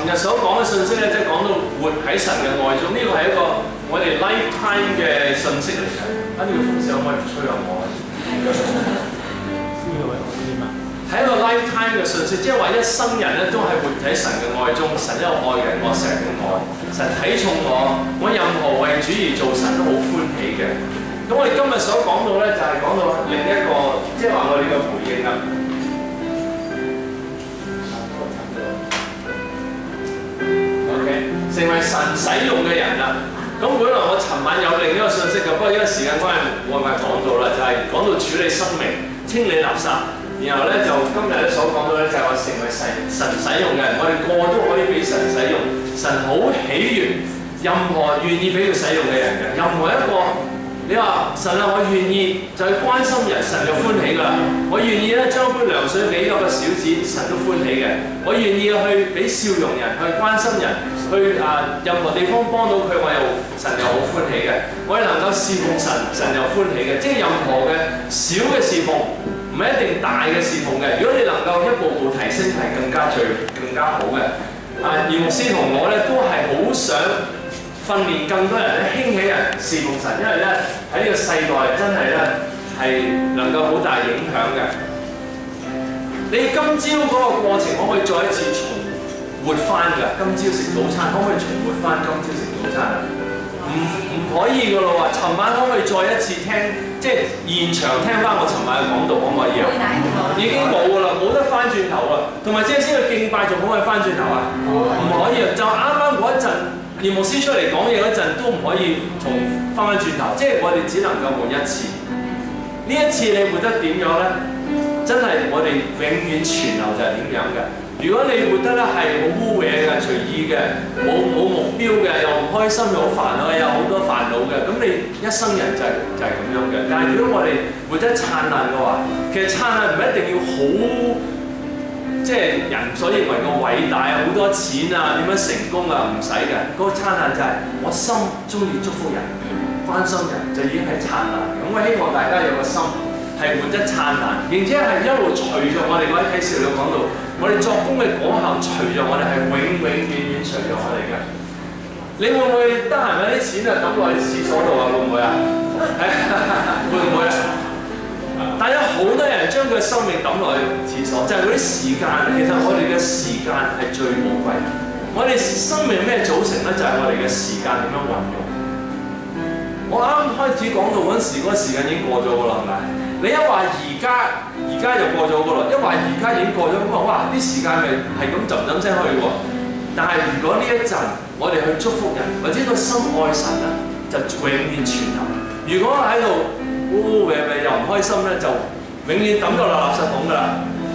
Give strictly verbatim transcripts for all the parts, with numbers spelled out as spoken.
日所講嘅信息咧，即係講到活喺神嘅愛中，呢個係一個我哋 lifetime 嘅信息嚟嘅。啊，呢個風扇可唔可以吹下我？係一個 lifetime 嘅信息，即係話一生人咧都係活喺神嘅愛中，神一路愛人，我成日咁愛，神睇重我，我任何為主而做，神都好歡喜嘅。咁我哋今日所講到咧，就係講到另一個，即係話我哋嘅回應啦。OK， 成為神使用嘅人啦。咁本來我尋晚有另一個信息嘅，不過因為時間關係，我咪講到啦，就係、是、講到處理生命、清理垃圾。然後咧就今日咧所講到咧就係話成為神神使用嘅人，我哋個個都可以俾神使用，神好喜悅任何願意俾佢使用嘅人嘅，任何一個你話神啊，我願意就係關心人，神就歡喜㗎啦。我願意咧將杯涼水俾嗰個小子，神都歡喜嘅。我願意去俾笑容人，去關心人，去啊任何地方幫到佢，我又神又好歡喜嘅。我哋能夠侍奉神，神又歡喜嘅。即係任何嘅小嘅侍奉。唔係一定大嘅侍奉嘅，如果你能夠一步步提升，係更加最更加好嘅。啊，葉牧師同我咧都係好想訓練更多人咧興起人侍奉神，因為咧喺呢個世代真係咧係能夠好大影響嘅。你今朝嗰個過程可唔可以再一次重活翻㗎？今朝食早餐可唔可以重活翻？今朝食早餐啊？唔唔可以㗎咯喎！尋晚可唔可以再一次聽，即係現場聽翻我尋晚嘅講道，可唔可以啊？已經冇㗎啦，冇得翻轉頭啦。同埋即係先去敬拜，仲可唔可以翻轉頭啊？唔可以啊！就啱啱嗰一陣，葉牧師出嚟講嘢嗰陣，都唔可以重翻翻轉頭。即係我哋只能夠活一次。呢一次你活得點樣咧？真係我哋永遠存留就係點樣嘅。如果你活得咧係好污穢嘅、隨意嘅、冇冇目標嘅，又唔開心又好煩惱，有好多煩惱嘅，咁你一生人就係、就係、係、咁樣嘅。但係如果我哋活得燦爛嘅話，其實燦爛唔一定要好，即係人所認為嘅偉大啊，好多錢啊，點樣成功啊，唔使嘅。嗰、嗰個燦爛就係我心中意祝福人、關心人，就已經係燦爛嘅。咁我希望大家有個心係活得燦爛，而且係一路隨著我哋嗰啲啟示錄講到。我哋作工嘅果效，隨著我哋係永永遠遠隨著我哋嘅。你會唔會得閒揾啲錢啊抌落去廁所度啊？會唔會啊？會唔會啊？但有好多人將佢嘅生命抌落去廁所，就係嗰啲時間。其實我哋嘅時間係最寶貴。我哋生命咩組成咧？就係、是、我哋嘅時間點樣運用。我啱開始講到嗰陣時，嗰、那個時間已經過咗㗎啦，係咪？你一話而家，而家就過咗㗎啦。一話而家已經過咗，咁話哇啲時間咪係咁浸浸聲去喎。但係如果呢一陣我哋去祝福人，或者個心愛神咧，就永遠存留。如果喺度烏烏歪歪又唔開心咧，就永遠抌到落垃圾桶㗎啦。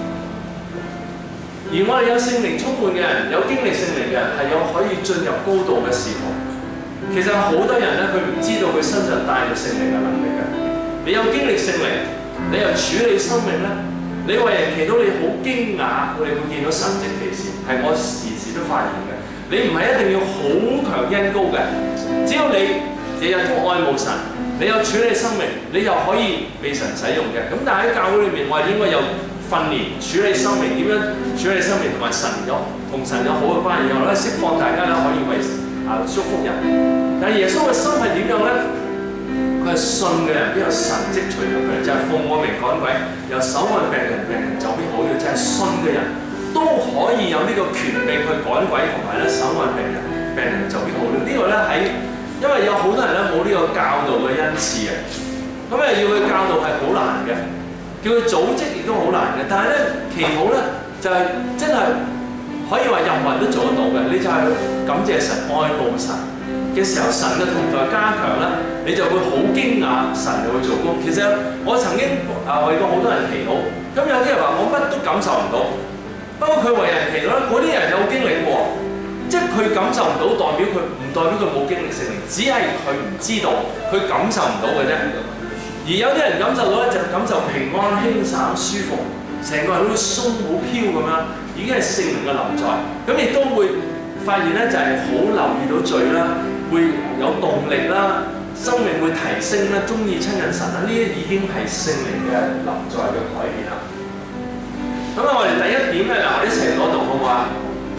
而我哋有聖靈充滿嘅人，有經歷聖靈嘅人，係有可以進入高度嘅侍奉。其實好多人咧，佢唔知道佢身上帶住聖靈嘅能力嘅。你有經歷聖靈，你又處理生命咧，你為人祈禱，你好驚訝，我哋會見到神蹟奇事，係我時時都發現嘅。你唔係一定要好強恩膏嘅，只要你日日都愛慕神，你有處理生命，你又可以被神使用嘅。咁但係喺教會裏面，我哋應該有訓練處理生命，點樣處理生命同埋神有同神有好嘅關係，然後咧釋放大家咧可以為啊祝福人。但係耶穌嘅心係點樣咧？佢係信嘅人，邊有神蹟隨著佢？就係、是、奉我名趕鬼，由手按病人，病人就必好嘅。就係、是、信嘅人都可以有呢個權柄去趕鬼，同埋咧手按病人，病人就必好嘅。這個、呢個咧喺，因為有好多人咧冇呢個教導嘅恩賜嘅，咁誒要佢教導係好難嘅，叫佢組織亦都好難嘅。但係咧祈禱咧就係、是、真係可以話任何人都做得到嘅。你就係感謝神、愛慕神嘅時候，神嘅同在加強啦，你就會好驚訝，神就會做工。其實我曾經啊為過好多人祈禱，咁有啲人話我乜都感受唔到，不過佢為人祈禱咧，嗰啲人有經歷喎，即係佢感受唔到，代表佢唔代表佢冇經歷聖靈，只係佢唔知道，佢感受唔到嘅啫。而有啲人感受到咧，就感受平安、輕省、舒服，成個人好似鬆好飄咁樣，已經係聖靈嘅臨在。咁亦都會發現咧，就係好留意到罪啦。會有動力啦，生命會提升啦，中意親近神啦，呢啲已經係聖靈嘅臨在嘅改變啦。咁啊，我哋第一點咧，嗱，我哋一齊攞讀好唔好啊？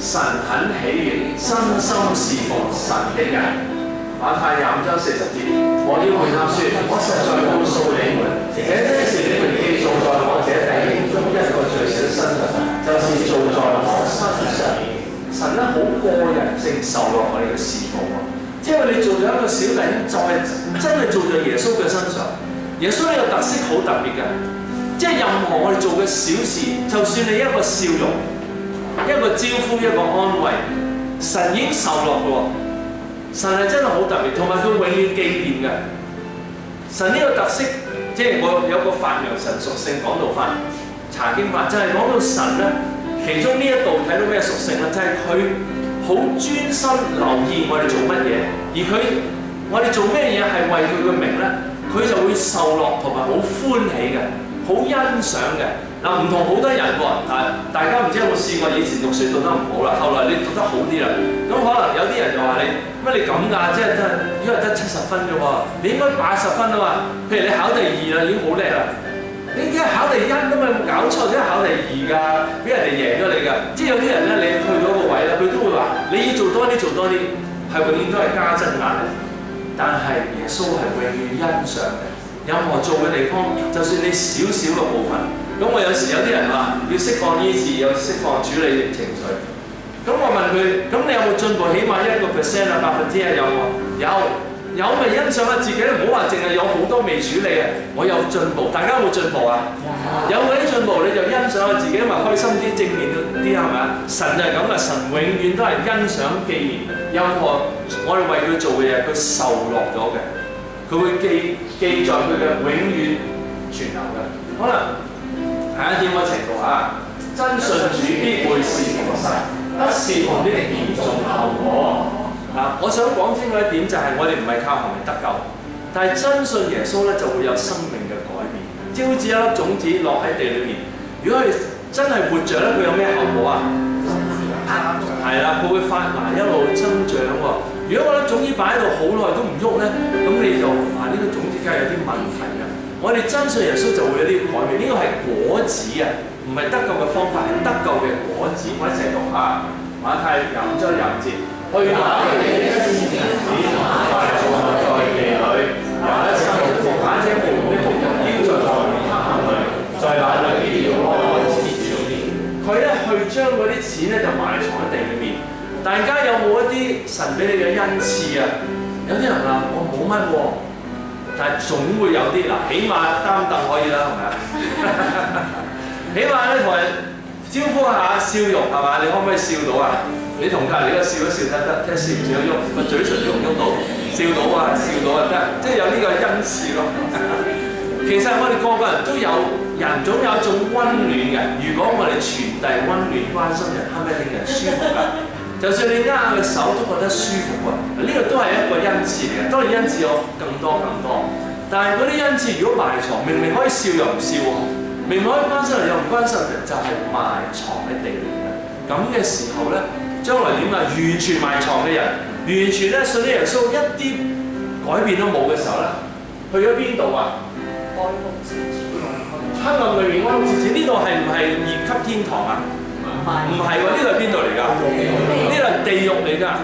神很喜悅真心侍奉神的人。馬太廿五章四十節，我要回答說：我實在告訴你們，這些事你們既做在我這弟兄中一個最小身上，就是做在我身上。神咧好個人性受落我哋嘅侍奉喎，即係你做咗一個小弟兄，就係、是、真係做在耶穌嘅身上。耶穌呢個特色好特別嘅，即係任何我哋做嘅小事，就算你一個笑容、一個招呼、一個安慰，神已經受落嘅喎。神係真係好特別，同埋佢永遠紀念嘅。神呢個特色，即係我有個發揚神屬性講道法、查經法，就係、是、講到神咧，其中呢一度睇到咩屬性咧？就係佢好專心留意我哋做乜嘢，而佢我哋做咩嘢係為佢嘅名咧，佢就會受落同埋好歡喜嘅，好欣賞嘅。嗱，唔同好多人喎，但大家唔知有冇試過以前讀書讀得唔好啦，後來你讀得好啲啦，咁可能有啲人就話你乜你咁㗎，即係真係因為得七十分啫喎，你應該八十分啊嘛。譬如你考第二啦，已經好叻啦，你而家考第一咁啊，有冇搞錯？點解考第二㗎？俾人哋贏咗你㗎。即係有啲人咧，你去到個位啦，佢都會話你要做多啲，做多啲，係永遠都係加增壓力。但係耶穌係永遠欣賞嘅，任何做嘅地方，就算你少少嘅部分。咁我有時有啲人話要釋放醫治，有釋放處理情緒。咁我問佢：咁你有冇進步？起碼一個 percent 啊，百分之一有冇？有，有咪欣賞下自己咧？唔好話淨係有好多未處理啊！我有進步，大家有冇進步啊？有嗰啲進步你就欣賞下自己，咪開心啲、正面啲係咪啊？神就係咁嘅，神永遠都係欣賞紀念任何我哋為佢做嘅嘢，佢受落咗嘅，佢會記記在佢嘅永遠存留嘅，可能。睇一點嘅程度啊！真信主必會侍奉神，不侍奉的嚴重後果。啊！我想講清楚一點就係我哋唔係靠行為得救，但係真信耶穌咧就會有生命嘅改變，即係好似一粒種子落喺地裏面。如果佢真係活着咧，佢有咩後果啊？係啦，佢會發芽一路增長喎。如果嗰粒種子擺喺度好耐都唔喐咧，咁你就啊呢個種子梗係有啲問題嘅。我哋真信耶穌就會有啲改變，呢個係果子啊，唔係得救嘅方法，係得救嘅果子。我一齊讀下馬太廿五章廿五節，去買你的先知子，快坐在地裏，也親服把這門的僕人邀在外面他裏，在那裏要開始少年。佢咧去將嗰啲錢咧就埋藏喺地裏面。大家有冇一啲神俾你嘅恩賜啊？有啲人話我冇乜喎。但係總會有啲嗱，起碼擔凳可以啦，係咪啊？起碼咧同人招呼下笑容係嘛？你可唔可以笑到啊？你同隔離嗰個笑一笑得得，睇下笑唔笑得喐，個嘴唇喐唔喐到？笑到啊，笑到啊得，即係有呢個恩賜咯。其實我哋個個人都有，人總有一種溫暖嘅。如果我哋傳遞溫暖關心人，係咪令人舒服㗎？就算你握佢手都覺得舒服喎，呢、這個都係一個恩賜嚟嘅。當然恩賜有更多更多，但係嗰啲恩賜如果埋藏，明明可以笑又唔笑喎，明明可以關心人又唔關心人，就係、是、埋藏喺地裏嘅。咁嘅時候咧，將來點啊？完全埋藏嘅人，完全咧信咗耶穌一啲改變都冇嘅時候咧，去咗邊度啊？安樂之子，黑暗裏面安樂之子，呢度係唔係二級天堂啊？唔係喎，呢度係邊度嚟㗎？呢度係地獄嚟㗎。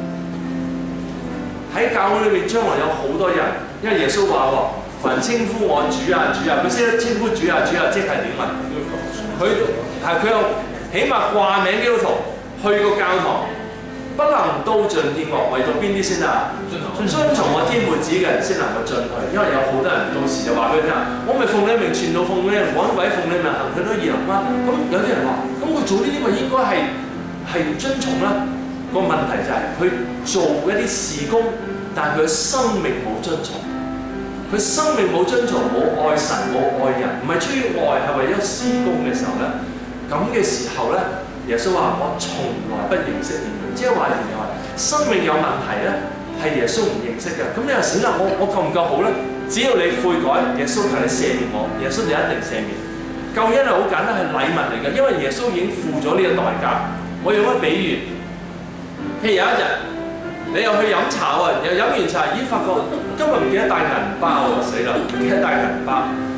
喺教會裏面，將來有好多人，因為耶穌話喎，凡稱呼我主啊主啊，佢識得稱呼主啊主啊，即係點啊？佢係佢有起碼掛名基督徒，去過教堂，不能都進天國，為到邊啲先啊？遵從我天父旨嘅人先能夠進去，因為有好多人到時就話俾佢聽，我咪奉你名傳道，奉你名趕鬼，奉你名行許多異能啦。咁有啲人話，咁佢做呢啲咪應該係係遵從啦？個問題就係、是、佢做一啲事工，但係佢生命冇遵從，佢生命冇遵從，冇愛神冇愛人，唔係出於愛，係為咗事工嘅時候咧，咁嘅時候咧，耶穌話我從來不認識你們，即係話原來生命有問題咧。係耶穌唔認識嘅，咁你又死啦！我我夠唔夠好咧？只要你悔改，耶穌求你赦免我，耶穌就一定赦免。救恩係好簡單，係禮物嚟嘅，因為耶穌已經付咗呢個代價。我用一個比喻，譬如有一日你又去飲茶喎，又飲完茶，咦發覺今日唔記得帶銀包喎，死啦！唔記得帶銀包，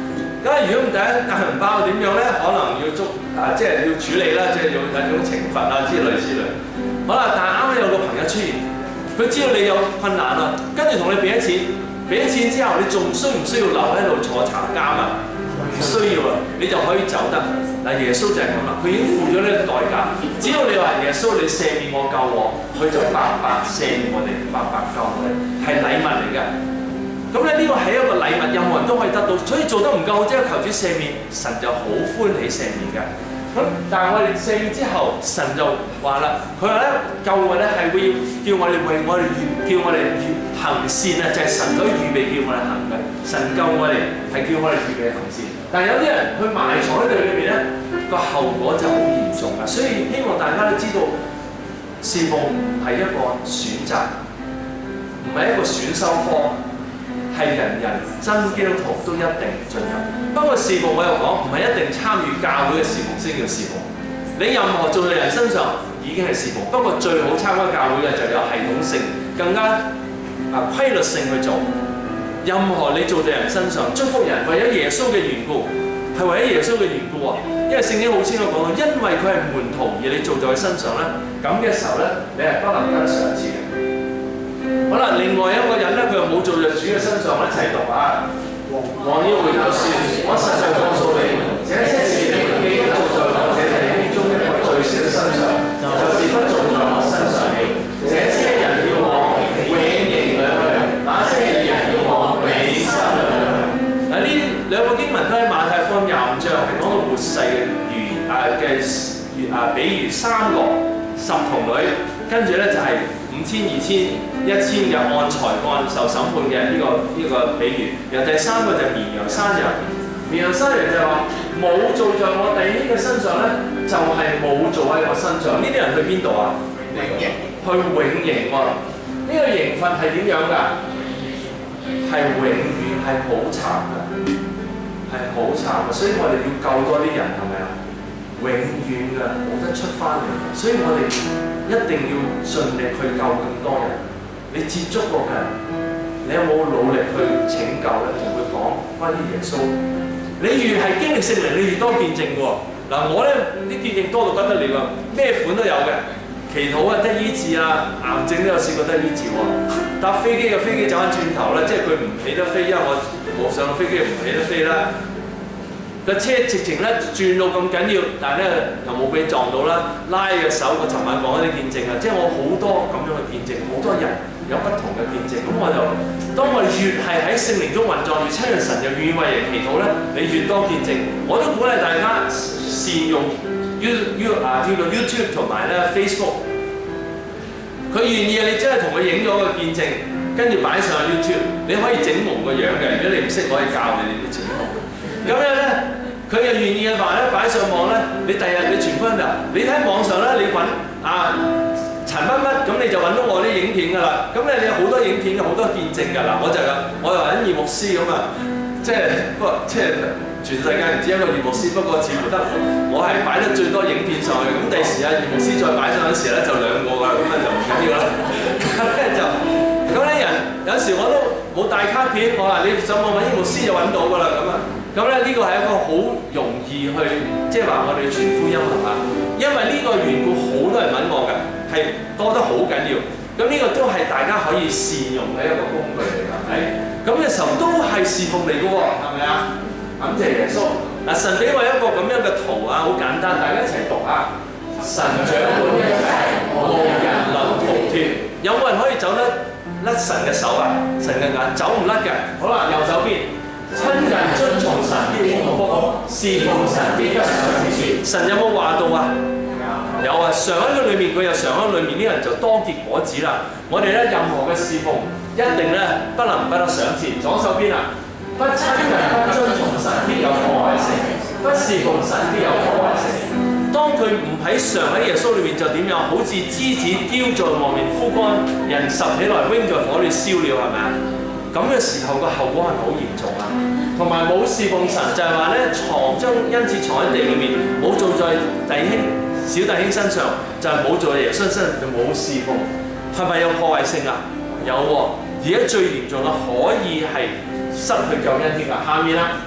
咁如果唔第一大銀包點樣咧？可能要捉啊，即係要處理啦，即係用一種懲罰啊之類之類。好啦，但係啱啱有個朋友出現，佢知道你有困難啦，跟住同你俾咗錢，俾咗錢之後，你仲需唔需要留喺度坐查監啊？唔需要啊，你就可以走得。嗱，耶穌就係咁啦，佢已經付咗呢個代價。只要你話耶穌，你赦免我救我，佢就白白赦免我哋，白白救我哋，係禮物嚟嘅。咁咧呢個係一個禮物，任何人都可以得到，所以做得唔夠，即係求主赦免，神就好歡喜赦免嘅。咁但係我哋赦免之後，神就話啦，佢話咧救我咧係會要叫我哋為我哋預，叫我哋預行善啊，就係、是、神都預備叫我哋行嘅。神救我哋係叫我哋預備行善，但係有啲人去埋藏喺度裏邊咧，個後果就好嚴重啊。所以希望大家都知道，侍奉係一個選擇，唔係一個選修科。係人人真基督徒都一定進入。不過侍奉我又講，唔係一定參與教會嘅侍奉先叫侍奉。你任何做在人身上已經係侍奉。不過最好參加教會嘅就有系統性、更加啊規律性去做。任何你做在人身上，祝福人，為咗耶穌嘅緣故，係為咗耶穌嘅緣故啊！因為聖經好清楚講到，因為佢係門徒，而你做在佢身上咧，咁嘅時候咧，你係不能得賞賜嘅。好啦，另外一個人咧，佢又冇做在主嘅身上，一齊讀啊！王要回答說：我實在告訴你，這些事你既不做在我這弟兄中一個最小的身上，就是不做在我身上了。這些人要往永刑裏去，那些人要往永生裏去。嗱，呢兩個經文都喺馬太福音廿五章，係講到末世嘅預啊嘅預啊，比喻三個十童女，跟住咧就係、是。五千、二千、一千嘅按才幹受審判嘅呢、這個呢、這個比喻，然後第三個就係綿羊山羊。綿羊山羊就係話冇做在我弟兄嘅身上咧，就係、是、冇做喺我身上。呢啲人去邊度啊？永刑。去永刑喎。呢、這個刑罰係點樣㗎？係永遠係好慘㗎，係好慘㗎。所以我哋要救多啲人，係咪啊？永遠㗎，冇得出翻嚟。所以我哋一定要盡力去救更多人。你接觸過嘅人，你有冇努力去拯救咧？同佢講關於耶穌。你越係經歷聖靈，你越多見證喎。嗱，我咧啲見證多到不得了啊！咩款都有嘅，祈禱啊得醫治啊，癌症都有試過得醫治喎。搭飛機嘅飛機走翻轉頭啦，即係佢唔起得飛，因為我我上飛機唔起得飛啦。個車直情咧轉到咁緊要，但係咧又冇俾撞到啦，拉嘅手。我尋晚講嗰啲見證啊，即係我好多咁樣嘅見證，好多人有不同嘅見證。咁我就當我哋越係喺聖靈中運作，越親近神，又願意為人祈禱咧，你越多見證。我都鼓勵大家善用 You You 啊叫做 YouTube 同埋咧 Facebook。佢願意啊，你真係同佢影咗個見證，跟住擺上 YouTube， 你可以整模個樣嘅。如果你唔識，可以教你哋啲整模。咁樣咧，佢又願意嘅話咧，擺上網咧，你第日你傳翻嚟，你睇網上咧，你揾啊陳乜乜，咁你就揾到我啲影片㗎啦。咁咧你有好多影片，好多見證㗎啦。我就咁，我又揾葉牧師咁啊，即係不過即係全世界唔止一個葉牧師，不過似乎得我係擺得最多影片上去。咁第時啊葉牧師再擺上嗰時咧，就兩個㗎，咁啊就唔緊要啦。咁咧就咁咧人有時我都冇帶卡片，我話你上網揾葉牧師就揾到㗎啦，咁啊。咁咧呢個係一個好容易去，即係話我哋傳福音係嘛？因為呢個緣故，好多人揾我㗎，係多得好緊要。咁呢個都係大家可以善用嘅一個工具嚟㗎，係咪？咁嘅時候都係侍奉嚟㗎喎，係咪啊？感謝耶穌。嗱，神俾我一個咁樣嘅圖啊，好簡單，大家一齊讀啊！神掌管一切，無人能逃脫。有冇人可以走得甩神嘅手啊？神嘅眼走唔甩嘅。好啦，右手邊。親人遵從神必蒙福，侍奉神必得賞賜。神有冇話到啊？有啊！常喺佢裏面，佢又常喺裏面，啲人就多結果子啦。我哋咧任何嘅侍奉，一定咧不能不得賞賜。左手邊啊，不親人不遵從神必有破壞性，不侍奉神必有破壞性。當佢唔喺常喺耶穌裏面，就點樣？好似枝子丟在外面枯乾，人拾起來扔在火裏燒了，係咪啊？咁嘅時候個後果係咪好嚴重啊？同埋冇侍奉神，就係話咧藏將因此藏喺地裏面，冇做在弟兄小弟兄身上，就係、是、冇做在耶穌身上，就冇侍奉，係咪有破壞性啊？有喎、哦，而家最嚴重嘅可以係失去救恩添啊！下面啦，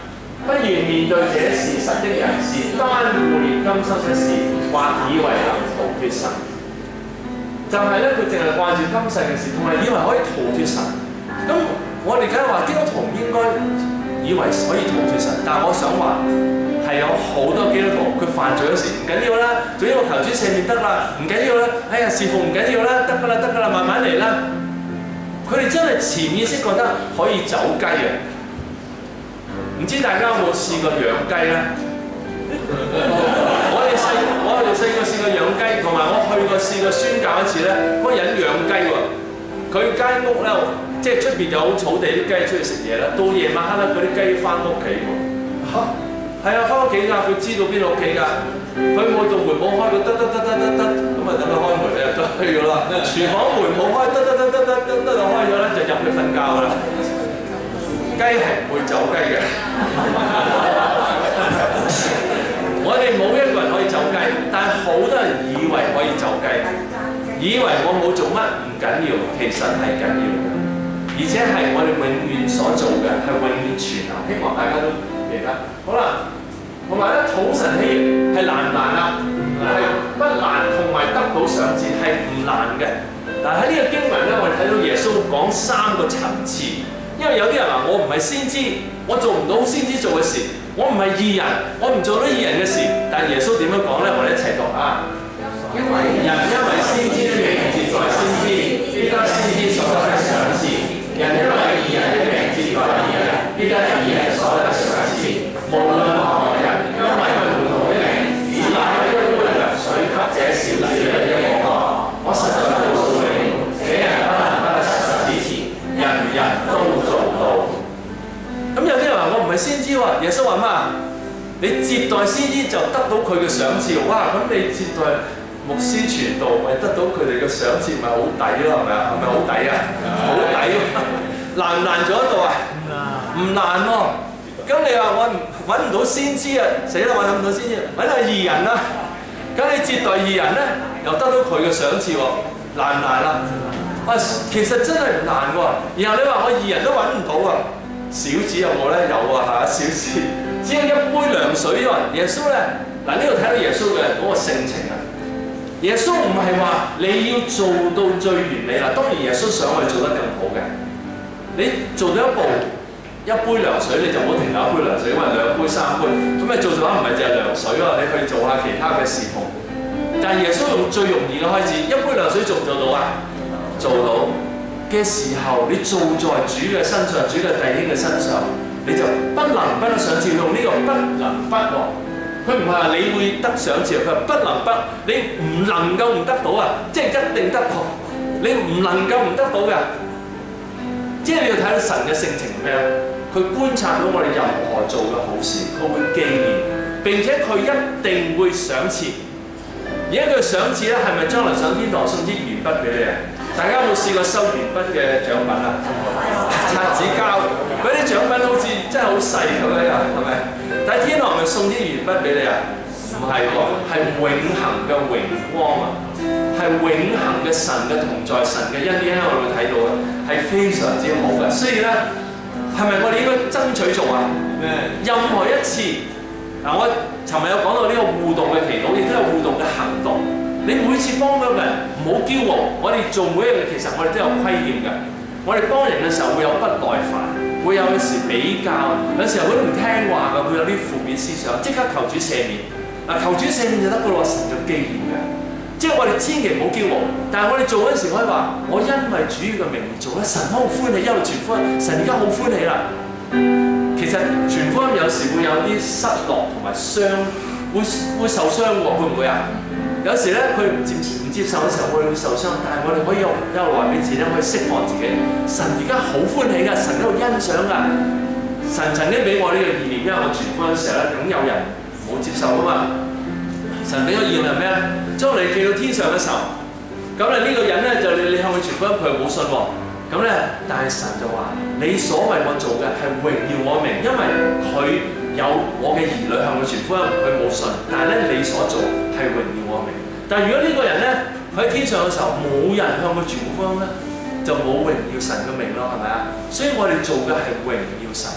不願面對這事實的人，是單顧念今生嘅事，或以為能逃脫神。就係咧，佢淨係掛住今世嘅事，同埋以為可以逃脫神。咁我哋梗係話基督徒唔應該以為可以逃脫神，但係我想話係有好多基督徒佢犯罪嗰時唔緊要啦，總之我求主赦免得啦，唔緊要啦，哎呀侍奉唔緊要啦，得㗎啦得㗎啦，慢慢嚟啦。佢哋真係潛意識覺得可以走雞嘅。唔知大家有冇試過養雞咧？我哋細我哋細個試過養雞，同埋我去過試過宣教一次咧，嗰個人養雞喎，佢間屋咧，即係出邊有草地，啲雞出去食嘢啦，到夜晚黑咧，嗰啲雞翻屋企喎。嚇，係啊，翻屋企㗎，佢知道邊度屋企㗎，佢冇道門冇開到，得得得得得得，咁啊等佢開門咧就去㗎啦。廚房門冇開，得得得得得得得就開咗咧，就入去瞓覺㗎啦。雞係唔會走雞嘅，我哋冇一個人可以走雞，但係好多人以為可以走雞，以為我冇做乜唔緊要，其實係緊要嘅，而且係我哋永遠所做嘅係永遠存留。希望大家都記得。好啦，同埋咧，討神喜悅係難唔難啊？係不難，同埋得到賞賜係唔難嘅。但係喺呢個經文咧，我哋睇到耶穌講三個層次。因為有啲人話我唔係先知，我做唔到先知做嘅事，我唔係義人，我唔做到義人嘅事。但係耶穌點樣講咧？我哋一齊讀啊！因為人因為先知的名字在先知，必得先知所得的賞賜；人因為義人的名字在義人，必得義人所得的賞賜。無論何人，因為門徒的名，只拿一杯涼水給這小子的一個，我實在告訴你，這人不能不得實實之前，人人都做到。咁有啲人話我唔係先知喎，耶穌話乜啊？你接待先知就得到佢嘅賞賜。哇！咁你接待牧師傳道，咪得到佢哋嘅賞賜，咪好抵咯？係咪啊？係咪好抵啊？好抵喎！難唔難做得到啊？唔難喎。咁你話我揾唔到先知啊？死啦！我揾唔到先知，揾下義人啦。咁你接待義人咧，又得到佢嘅賞賜喎，難唔難啊？啊，其實真係唔難喎。然後你話我義人都揾唔到啊？小子有冇咧？有啊嚇，小子只有一杯涼水喎。耶穌咧，嗱呢度睇到耶穌嘅嗰個性情啊。耶穌唔係話你要做到最完美啦，當然耶穌想我哋做得更好嘅。你做咗一步一杯涼水，你就唔好停留一杯涼水，因為兩杯三杯咁你做咗話唔係淨係涼水喎，你去做下其他嘅侍奉。但係耶穌用最容易嘅開始，一杯涼水做唔做到啊？做到嘅時候，你做在主嘅身上，主嘅弟兄嘅身上，你就不能不得賞賜。用呢個不能不喎，佢唔係話你會得賞賜，佢話不能不，你唔能夠唔得到啊！即係一定得到，你唔能夠唔得到嘅。即係你要睇到神嘅性情咩？佢觀察到我哋任何做嘅好事，佢會紀念，並且佢一定會賞賜。而家佢賞賜咧，係咪將來上天堂送支鉛筆俾你啊？大家有冇試過收鉛筆嘅獎品啊？擦紙膠嗰啲獎品好似真係好細咁樣啊，係咪？但係天堂係咪送啲鉛筆俾你啊？唔係喎，係永恆嘅榮光啊，係永恆嘅神嘅同在，神嘅恩典喺我哋會睇到嘅，係非常之好嘅。所以咧，係咪我哋應該爭取做啊？任何一次嗱，我尋日有講到呢個互動嘅祈禱，亦都有互動嘅行動。你每次幫到人，唔好驕傲。我哋做每一樣嘢，其實我哋都有虧欠嘅。我哋幫人嘅時候會有不耐煩，會有時比較，有時候佢都唔聽話嘅，會有啲負面思想，即刻求主赦免。嗱，求主赦免就得㗎喎，神就記念嘅。即係我哋千祈唔好驕傲，但係我哋做嗰陣時可以話：我因為主嘅名而做咧，神好歡喜，一路傳福音，神而家好歡喜啦。其實傳福音有時會有啲失落同埋傷，會會受傷喎，會唔會啊？有時咧，佢唔接唔接受嘅時候，我哋會受傷。但係我哋可以一路話俾自己聽，可以釋放自己。神而家好歡喜㗎，神喺度欣賞㗎。神曾經俾我呢個意念，因為我傳福音嘅時候咧，總有人冇接受㗎嘛。神俾我意念係咩咧？將你寄到天上嘅時候，咁咧呢個人咧就你你向佢傳福音，佢又冇信喎。咁咧，但係神就話：你所為我做嘅係榮耀我名，因為佢有我嘅兒女向佢傳福音，佢冇信。但係咧，你所做係榮耀我名。但係如果呢個人咧，佢喺天上嘅時候冇人向佢傳福音咧，就冇榮耀神嘅名咯，係咪啊？所以我哋做嘅係榮耀神嘅名嘅。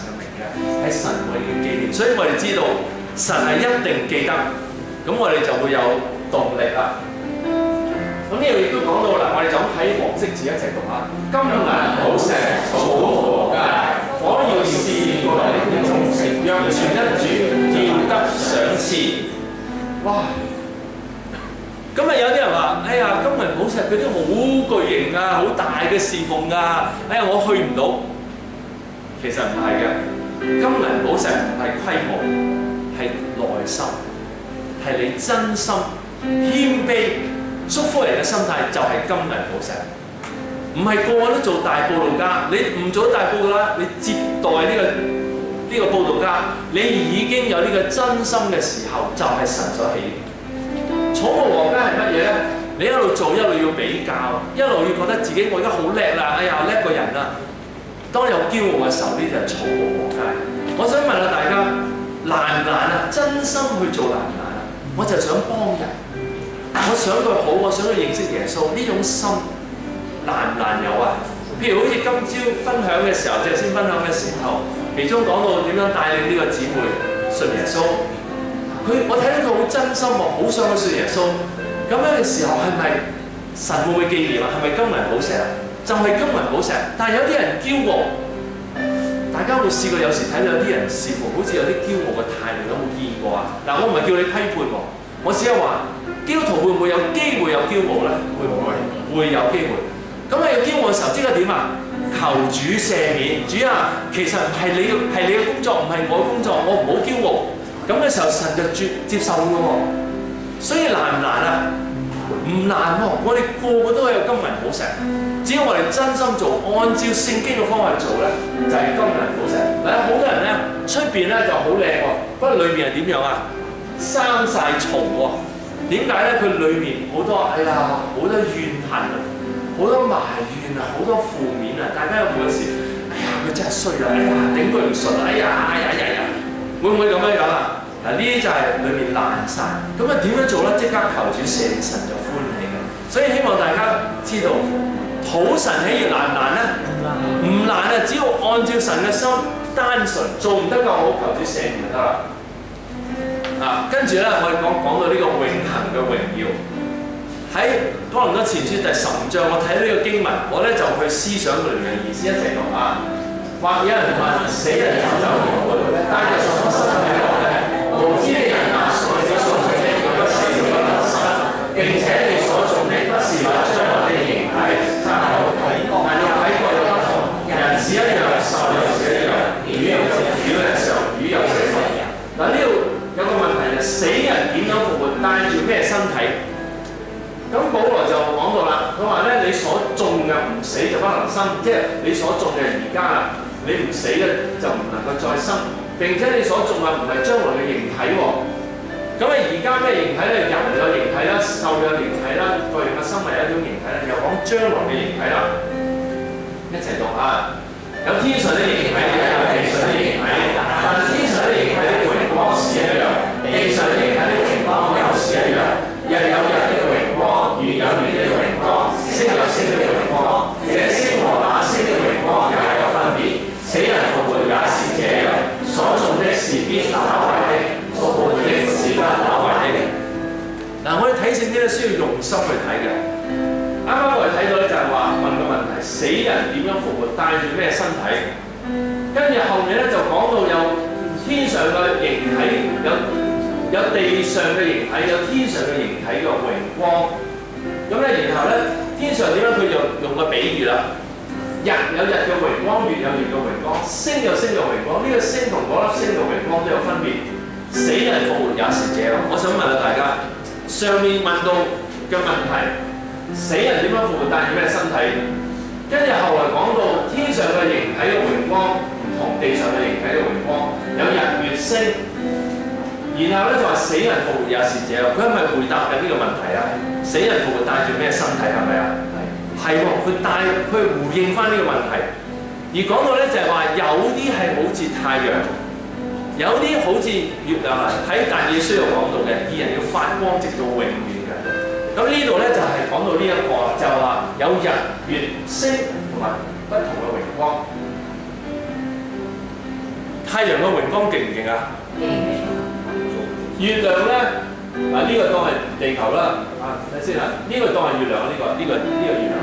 係神永遠紀念。所以我哋知道神係一定記得，咁我哋就會有動力啦。咁呢度亦都講到啦，我哋就咁睇黃色字一齊讀下：金銀寶石草禾秸，火要試過你的忠誠，若傳得住，要得賞賜。哇！咁啊有啲人話：哎呀，金銀寶石嗰啲好巨型啊，好大嘅侍奉啊，哎呀我去唔到。其實唔係嘅，金銀寶石唔係規模，係內心，係你真心謙卑。祝福人嘅心態就係金銀寶石，唔係個個都做大佈道家。你唔做大佈道家，你接待呢、這個呢、這個佈道家，你已經有呢個真心嘅時候，就係、是、神所喜悅。草木禾秸係乜嘢咧？你一路做一路要比較，一路要覺得自己我而家好叻啦，哎呀叻個人啦。當有驕傲嘅時候，呢就係草木禾秸。我想問下大家，難唔難啊？真心去做難唔難啊？我就想幫人。我想佢好，我想佢認識耶穌，呢種心難唔難有啊？譬如好似今朝分享嘅時候，即係先分享嘅時候，其中講到點樣帶領呢個姊妹信耶穌。佢我睇到佢好真心喎，好想去信耶穌。咁樣嘅時候係咪神會唔會紀念啊？係咪金銀寶石啊？就係、是、金銀寶石。但係有啲人驕傲，大家有冇試過有時睇到有啲人似乎好似有啲驕傲嘅態度，有冇見過啊？嗱，我唔係叫你批判喎，我只係話。基督徒會唔會有機會有驕傲咧？會唔會？會有機會。咁你有驕傲嘅時候，即刻點啊？求主赦免。主啊，其實係你係你嘅工作，唔係我嘅工作，我唔好驕傲。咁嘅時候，神就接接受嘅喎。所以難唔難啊？唔難喎。我哋個個都有金銀寶石，只要我哋真心做，按照聖經嘅方法做咧，就係、是、金銀寶石。嗱，好多人咧出邊咧就好靚喎，不過裏面係點樣啊？生晒蟲喎。點解咧？佢裏面好多，哎呀，好多怨恨啊，好多埋怨啊，好多負面啊！大家有冇有時？哎呀，佢真係衰啊！哎呀，頂佢唔順啊！哎呀，哎呀，哎呀，會唔會咁樣樣啊？嗱，呢啲就係裏面爛晒。咁啊，點樣做咧？即刻求主赦免，神就歡喜嘅。所以希望大家知道，討神喜悅難唔難咧？唔難啊！只要按照神嘅心，單純做唔得夠好，求主赦免就得啦。啊，跟住咧，我哋講講到呢個永恆嘅榮耀。喺哥林多前書第十五章，我睇呢個經文，我咧就去思想佢哋嘅意思，一齊讀啊。或有人問：死人有冇復活？帶着什麼身體來咧？無知的人啊，你所種的不是不能生，並且你所種的不是那將來的形體，但有體，但有體各有不同。人子一樣，獸又是一樣，魚又是魚嘅時候，魚又是一樣。嗱，呢度有個問題就死人點樣復活？帶住咩身體？咁保羅就講到啦，佢話咧：你所種嘅唔死就不能生，即係你所種嘅而家啦，你唔死咧就唔能夠再生。並且你所種嘅唔係將來嘅形體喎。咁啊，而家咩形體咧？人有形體啦，獸有形體啦，各樣嘅生物有一種形體啦，又講將來嘅形體啦。一齊讀啊！有天上的形體，有地上的形體，但天上的形體的榮光是一樣，地上的形體的榮光又是一樣。日有日的榮光，月有月的榮光，星有星的榮光，這星和那星的榮光也有分別。死人復活也是這樣，所種的是必朽壞的，復活的是不朽壞的。嗱，我哋睇聖經咧需要用心去睇嘅。啱啱我哋睇到咧就係話問個問題：死人點樣復活？帶住咩身體？跟住後面咧就講到有天上嘅形體有。有地上嘅形體，有天上嘅形體嘅榮光。咁咧，然後咧，天上點樣？佢就用個比喻啦。日有日嘅榮光，月有月嘅榮光，星有星嘅榮光。呢、這個星同嗰粒星嘅榮光都有分別。死人復活也是這樣。我想問下大家，上面問到嘅問題，死人點樣復活？帶住咩身體？跟住後來講到天上嘅形體嘅榮光，唔同地上嘅形體嘅榮光，有日月星。然後咧就話死人復活也是這樣，佢係咪回答緊呢個問題啊？死人復活帶住咩身體係咪啊？係，係喎，佢帶佢回應翻呢個問題。而講到咧就係話有啲係好似太陽，有啲好似月亮啊。喺但以理書有講到嘅，義人要發光直到永遠嘅。咁呢度咧就係講到呢一個，就係話有日月星同埋不同嘅榮光。 太陽嘅榮光勁唔勁啊？月亮咧，嗱呢個當係地球啦，啊睇先啦，呢個當係月亮啊，呢個呢個呢個月亮。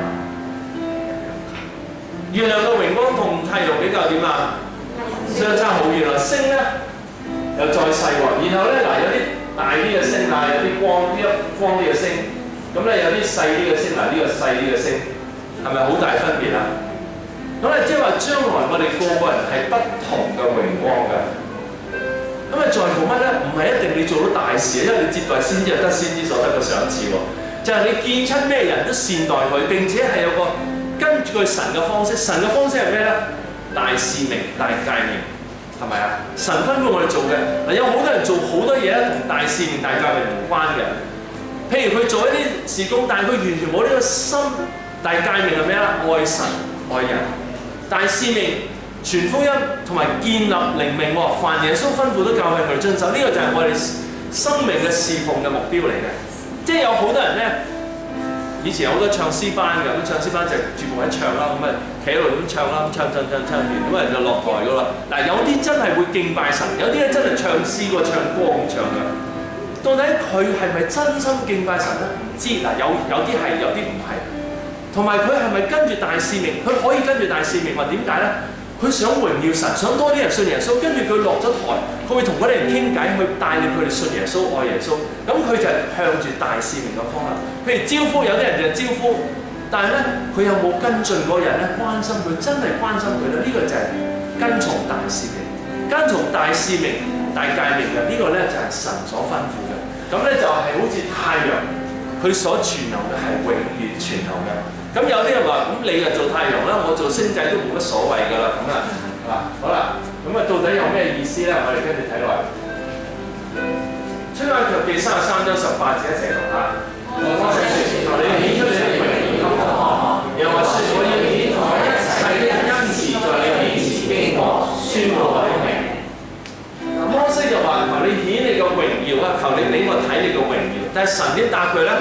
月亮嘅榮光同太陽比較點啊？相差好遠啦。星咧又再細喎，然後咧嗱有啲大啲嘅星啊，有啲光啲光啲嘅星，咁咧有啲細啲嘅星，嗱呢個細啲嘅星，係咪好大分別啊？咁咧即係話將來我哋個個人係不同嘅榮光嘅。咁啊在乎乜咧？唔係一定你做到大事，因為你接待先知就得先知所得嘅賞賜喎。就係、是、你見親咩人都善待佢，並且係有個根據神嘅方式。神嘅方式係咩咧？大使命、大誡命，係咪啊？神吩咐我哋做嘅嗱，有好多人做好多嘢咧，同大使命、大誡命無關嘅。譬如佢做一啲事工，但係佢完全冇呢個心。大誡命係咩啦？愛神、愛人。大使命、傳福音同埋建立靈命喎，凡耶穌吩咐都教訓佢哋遵守，呢、這個就係我哋生命嘅侍奉嘅目標嚟嘅。即係有好多人咧，以前有好多唱詩班嘅，咁唱詩班就全部喺唱啦，咁啊企喺度咁唱啦，唱唱唱唱完，咁人就落台噶啦。嗱，有啲真係會敬拜神，有啲咧真係唱詩過唱歌咁唱嘅。到底佢係咪真心敬拜神咧？唔知嗱，有有啲係，有啲唔係。同埋佢係咪跟住大使命？佢可以跟住大使命，話點解咧？佢想榮耀神，想多啲人信耶穌，跟住佢落咗台，佢會同嗰啲人傾偈，去帶領佢哋信耶穌、愛耶穌。咁佢就係向住大使命嘅方向。譬如招呼，有啲人就係招呼，但係咧佢有冇跟進嗰個人咧？關心佢，真係關心佢咧？呢、這個就係跟從大使命，跟從大使命、大誡命嘅呢、這個咧就係神所吩咐嘅。咁咧就係好似太陽，佢所存留嘅係永遠存留嘅。咁有啲人話：咁你就做太陽啦，我做星仔都冇乜所謂㗎啦。咁啊，嗱，好啦，咁啊，到底有咩意思咧？我哋跟住睇落去。出埃及記三十三章十八節一齊讀下。我是説：你顯出你的榮耀給我看，又話説我要顯我一切的恩慈在你面前經過，宣佈我的名。摩西就話：求你顯你嘅榮耀啊！求你俾我睇你嘅榮耀。但係神點答佢咧？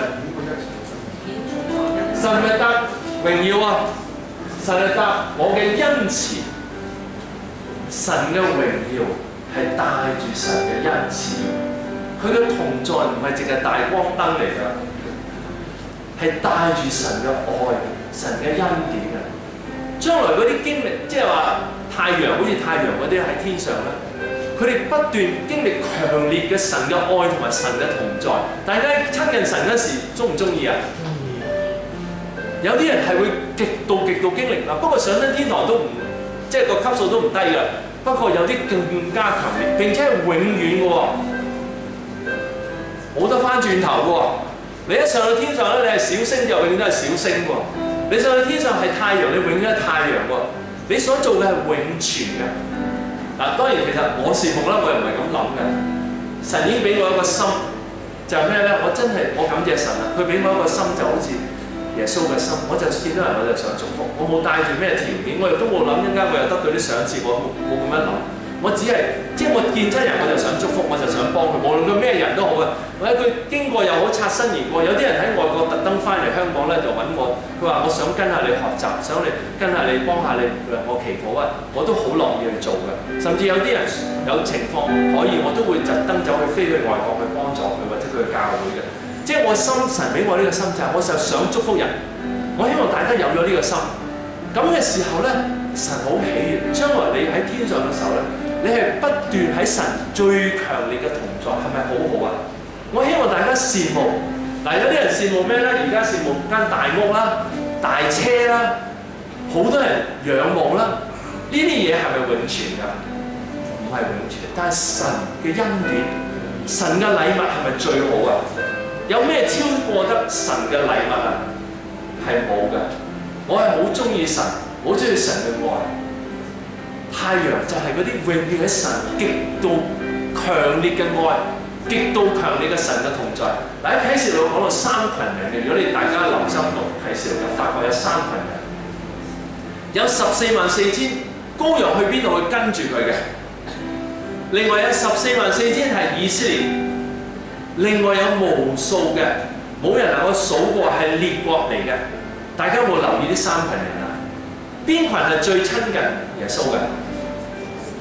神係答榮耀啊！神係答我嘅恩慈。神嘅榮耀係帶住神嘅恩慈，佢嘅同在唔係淨係大光燈嚟㗎，係帶住神嘅愛、神嘅恩典嘅。將來嗰啲經歷，即係話太陽，好似太陽嗰啲喺天上咧，佢哋不斷經歷強烈嘅神嘅愛同埋神嘅同在。大家親近神嗰時，鍾唔鍾意啊？有啲人係會極度極度經歷嗱，不過上緊天堂都唔，即係個級數都唔低㗎。不過有啲更加強烈，並且係永遠嘅喎，冇得翻轉頭嘅喎。你一上到天上咧，你係小星就永遠都係小星喎。你上到天上係太陽，你永遠係太陽喎。你所做嘅係永存嘅。嗱，當然其實我侍奉啦，我又唔係咁諗嘅。神已經俾我一個心，就係咩咧？我真係我感謝神啊！佢俾我一個心就好似耶穌嘅心，我就見到人我就想祝福，我冇帶住咩條件，我亦都冇諗點解我又得到啲賞賜，我冇咁樣諗，我只係即係我見親人我就想祝福，我就想幫佢，無論佢咩人都好嘅，或者佢經過又好擦身而過，有啲人喺外國特登翻嚟香港咧就揾我，佢話我想跟下你學習，想你跟下你幫下你為我祈禱啊，我都好樂意去做嘅，甚至有啲人有情況可以，我都會特登走去飛去外國去幫助佢，或者佢去教會嘅。即係我心神俾我呢個心就係，我就想祝福人。我希望大家有咗呢個心，咁嘅時候咧，神好喜悅。將來你喺天上嘅時候咧，你係不斷喺神最強烈嘅同在，係咪好好啊？我希望大家羨慕。嗱，有啲人羨慕咩咧？而家羨慕間大屋啦、大車啦，好多人仰慕啦。呢啲嘢係咪永存㗎？唔係永存。但係神嘅恩典、神嘅禮物係咪最好啊？有咩超過得神嘅禮物啊？係冇嘅。我係好中意神，好中意神嘅愛。太陽就係嗰啲永遠喺神極度強烈嘅愛、極度強烈嘅神嘅同在。嗱，喺啟示錄講到三群人嘅，如果你大家留心讀啟示錄，就發覺有三群人，有十四萬四千羔羊去邊度去跟住佢嘅。另外有十四萬四千係以色列。另外有無數嘅，冇人能夠數過係列國嚟嘅。大家有冇留意呢三群人啊？邊群係最親近耶穌嘅？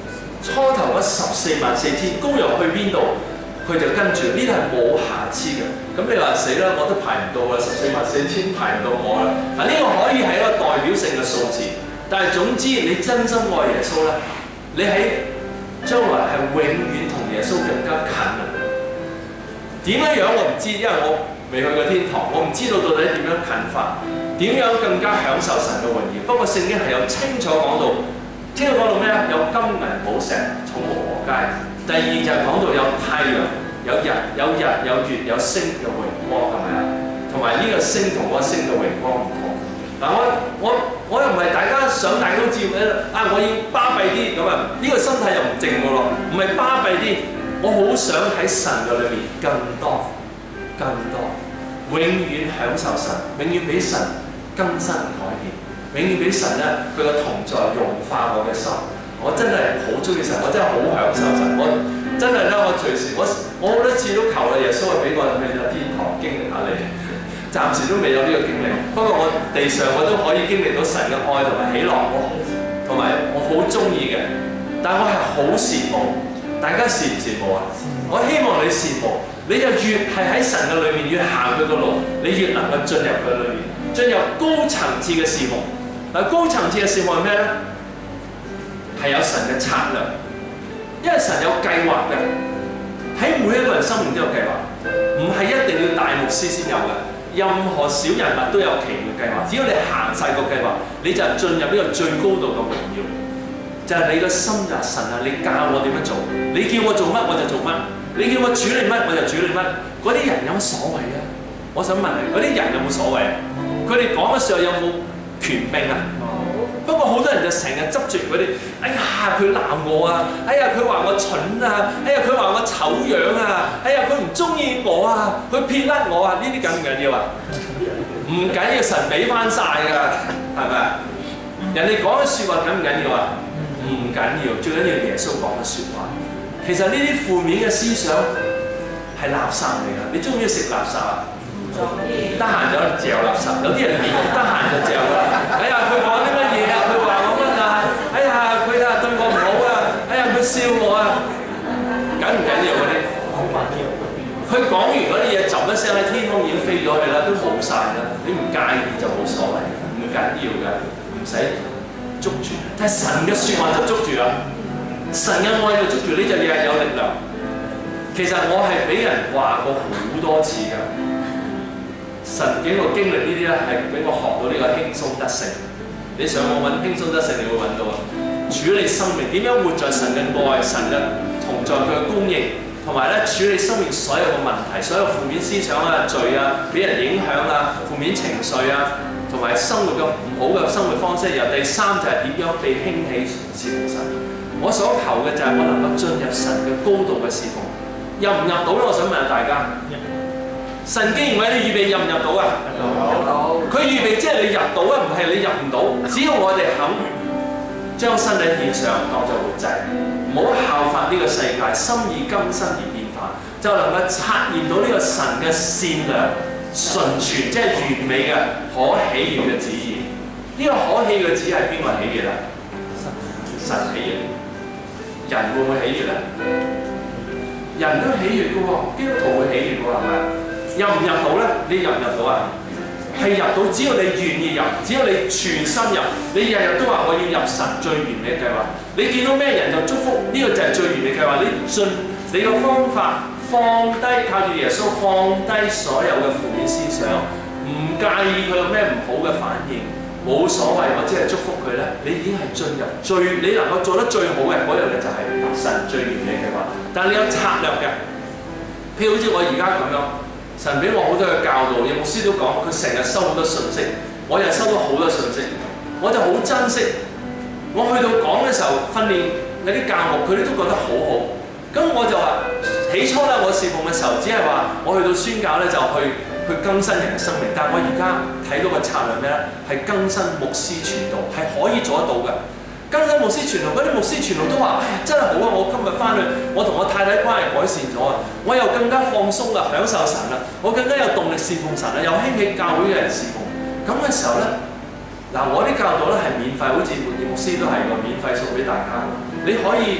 初頭嗰十四萬四千，羔羊去邊度，佢就跟住，呢啲係冇瑕疵嘅。咁你話死啦，我都排唔到啊！十四萬四千排唔到我啦。嗱，呢個可以係一個代表性嘅數字，但係總之你真心愛耶穌咧，你喺將來係永遠同耶穌更加近啊！點樣樣我唔知，因為我未去過天堂，我唔知道到底點樣近法，點樣更加享受神嘅榮耀。不過聖經係有清楚講到，清楚講到咩啊？有金銀寶石，重木禾秸。第二就係講到有太陽、有日、有日、有月、有星嘅榮光，係咪啊？同埋呢個星同嗰個星嘅榮光唔同。嗱，我我我又唔係大家想大家都知啊！我要巴閉啲咁啊，呢個心態又唔正嘅咯，唔係巴閉啲。我好想喺神嘅裏面更多、更多，永遠享受神，永遠俾神更新改變，永遠俾神咧佢嘅同在融化我嘅心。我真係好中意神，我真係好享受神。我真係咧，我隨時我我好多次都求啦，耶穌啊，俾我去咗天堂經歷下你。暫時都未有呢個經歷，不過我地上我都可以經歷到神嘅愛同埋喜樂，我同埋我好中意嘅。但係我係好羨慕，大家羨唔羨慕啊？我希望你羨慕，你就越係喺神嘅裏面，越行佢個路，你越能夠進入佢裏面，進入高層次嘅侍奉。嗱，高層次嘅侍奉係咩咧？係有神嘅策略，因為神有計劃嘅，喺每一個人生命都有計劃，唔係一定要大牧師先有嘅，任何小人物都有奇妙計劃。只要你行晒個計劃，你就進入呢個最高度嘅榮耀。就係、是、你嘅心就係神啊！你教我點樣做，你叫我做乜我就做乜，你叫我處理乜我就處理乜。嗰啲人有乜所謂啊？我想問你，嗰啲人有冇所謂啊？佢哋講嘅時候有冇權柄啊？不過好多人就成日執住嗰啲，哎呀佢鬧我啊，哎呀佢話我蠢啊，哎呀佢話我醜樣啊，哎呀佢唔中意我啊，佢撇甩我啊，呢啲緊唔緊要啊？唔緊要，神俾翻晒㗎，係咪啊？人哋講嘅説話緊唔緊要啊？唔緊要，最緊要耶穌講嘅説話。其實呢啲負面嘅思想係垃圾嚟㗎，你中唔中意食垃圾啊？得閒就嚼垃圾，有啲人得閒就嚼㗎。哎呀，佢講啲乜嘢啊？佢話我乜啊？哎呀，佢啊對我唔好啊！哎呀，佢笑我啊！緊唔緊要嗰啲？佢講完嗰啲嘢，就一聲喺天空已經飛咗去啦，都冇晒啦。你唔介意就冇所謂，唔緊要㗎，唔使捉住。但係神嘅説話就捉住啦，神嘅愛就捉住，呢隻嘢係有力量。其實我係俾人話過好多次㗎。神俾我經歷呢啲咧，係俾我學到呢個輕鬆得勝。你上網揾輕鬆得勝，你會揾到啊！處理生命點樣活在神嘅愛、神嘅同在佢嘅供應，同埋咧處理生命所有嘅問題、所有負面思想啊、罪啊、俾人影響啊、負面情緒啊，同埋生活嘅唔好嘅生活方式。又第三就係點樣被興起侍奉神。我所求嘅就係我能夠進入神嘅高度嘅侍奉。入唔入到咧？我想問下大家。神既然為你預備，入唔入到啊？入到。佢預備即係你入到啊，唔係你入唔到。只要我哋肯將身體獻上當作活祭，唔好效法呢個世界，心意更新而變化，就能夠察驗到呢個神嘅善良、純全，即係完美嘅可喜悅嘅旨意。呢、這個可喜悅嘅旨意係邊個喜悅啊？神喜悅。人會唔會喜悅咧？人都喜悅嘅喎，基督徒會喜悅嘅喎，係咪？入唔入到咧？你入唔入到啊？係入到，只要你願意入，只要你全心入，你日日都話我要入神最完美嘅計劃。你見到咩人就祝福，呢、這個就係最完美計劃。你盡你個方法，放低靠住耶穌，放低所有嘅負面思想，唔介意佢有咩唔好嘅反應，冇所謂，我只係祝福佢咧。你已經係進入最你能夠做得最好嘅嗰樣嘢，就係神最完美嘅計劃。但係你有策略嘅，譬如好似我而家咁樣。神俾我好多嘅教導，有牧師都講，佢成日收好多信息，我又收到好多信息，我就好珍惜。我去到講嘅時候，訓練有啲教牧，佢哋都覺得好好。咁我就話，起初咧，我侍奉嘅時候，只係話我去到宣教咧，就去去更新人嘅生命。但係我而家睇到個策略咩咧？係更新牧師傳道，係可以做得到嘅。更新牧師傳道，嗰啲牧師傳道都話：哎呀，真係好啊！我今日翻去，我同我太太關係改善咗啊！我又更加放鬆啦，享受神啦，我更加有動力侍奉神啦，又興起教會嘅人侍奉。咁嘅時候咧，嗱，我啲教導咧係免費，好似葉牧師都係個免費送俾大家。你可以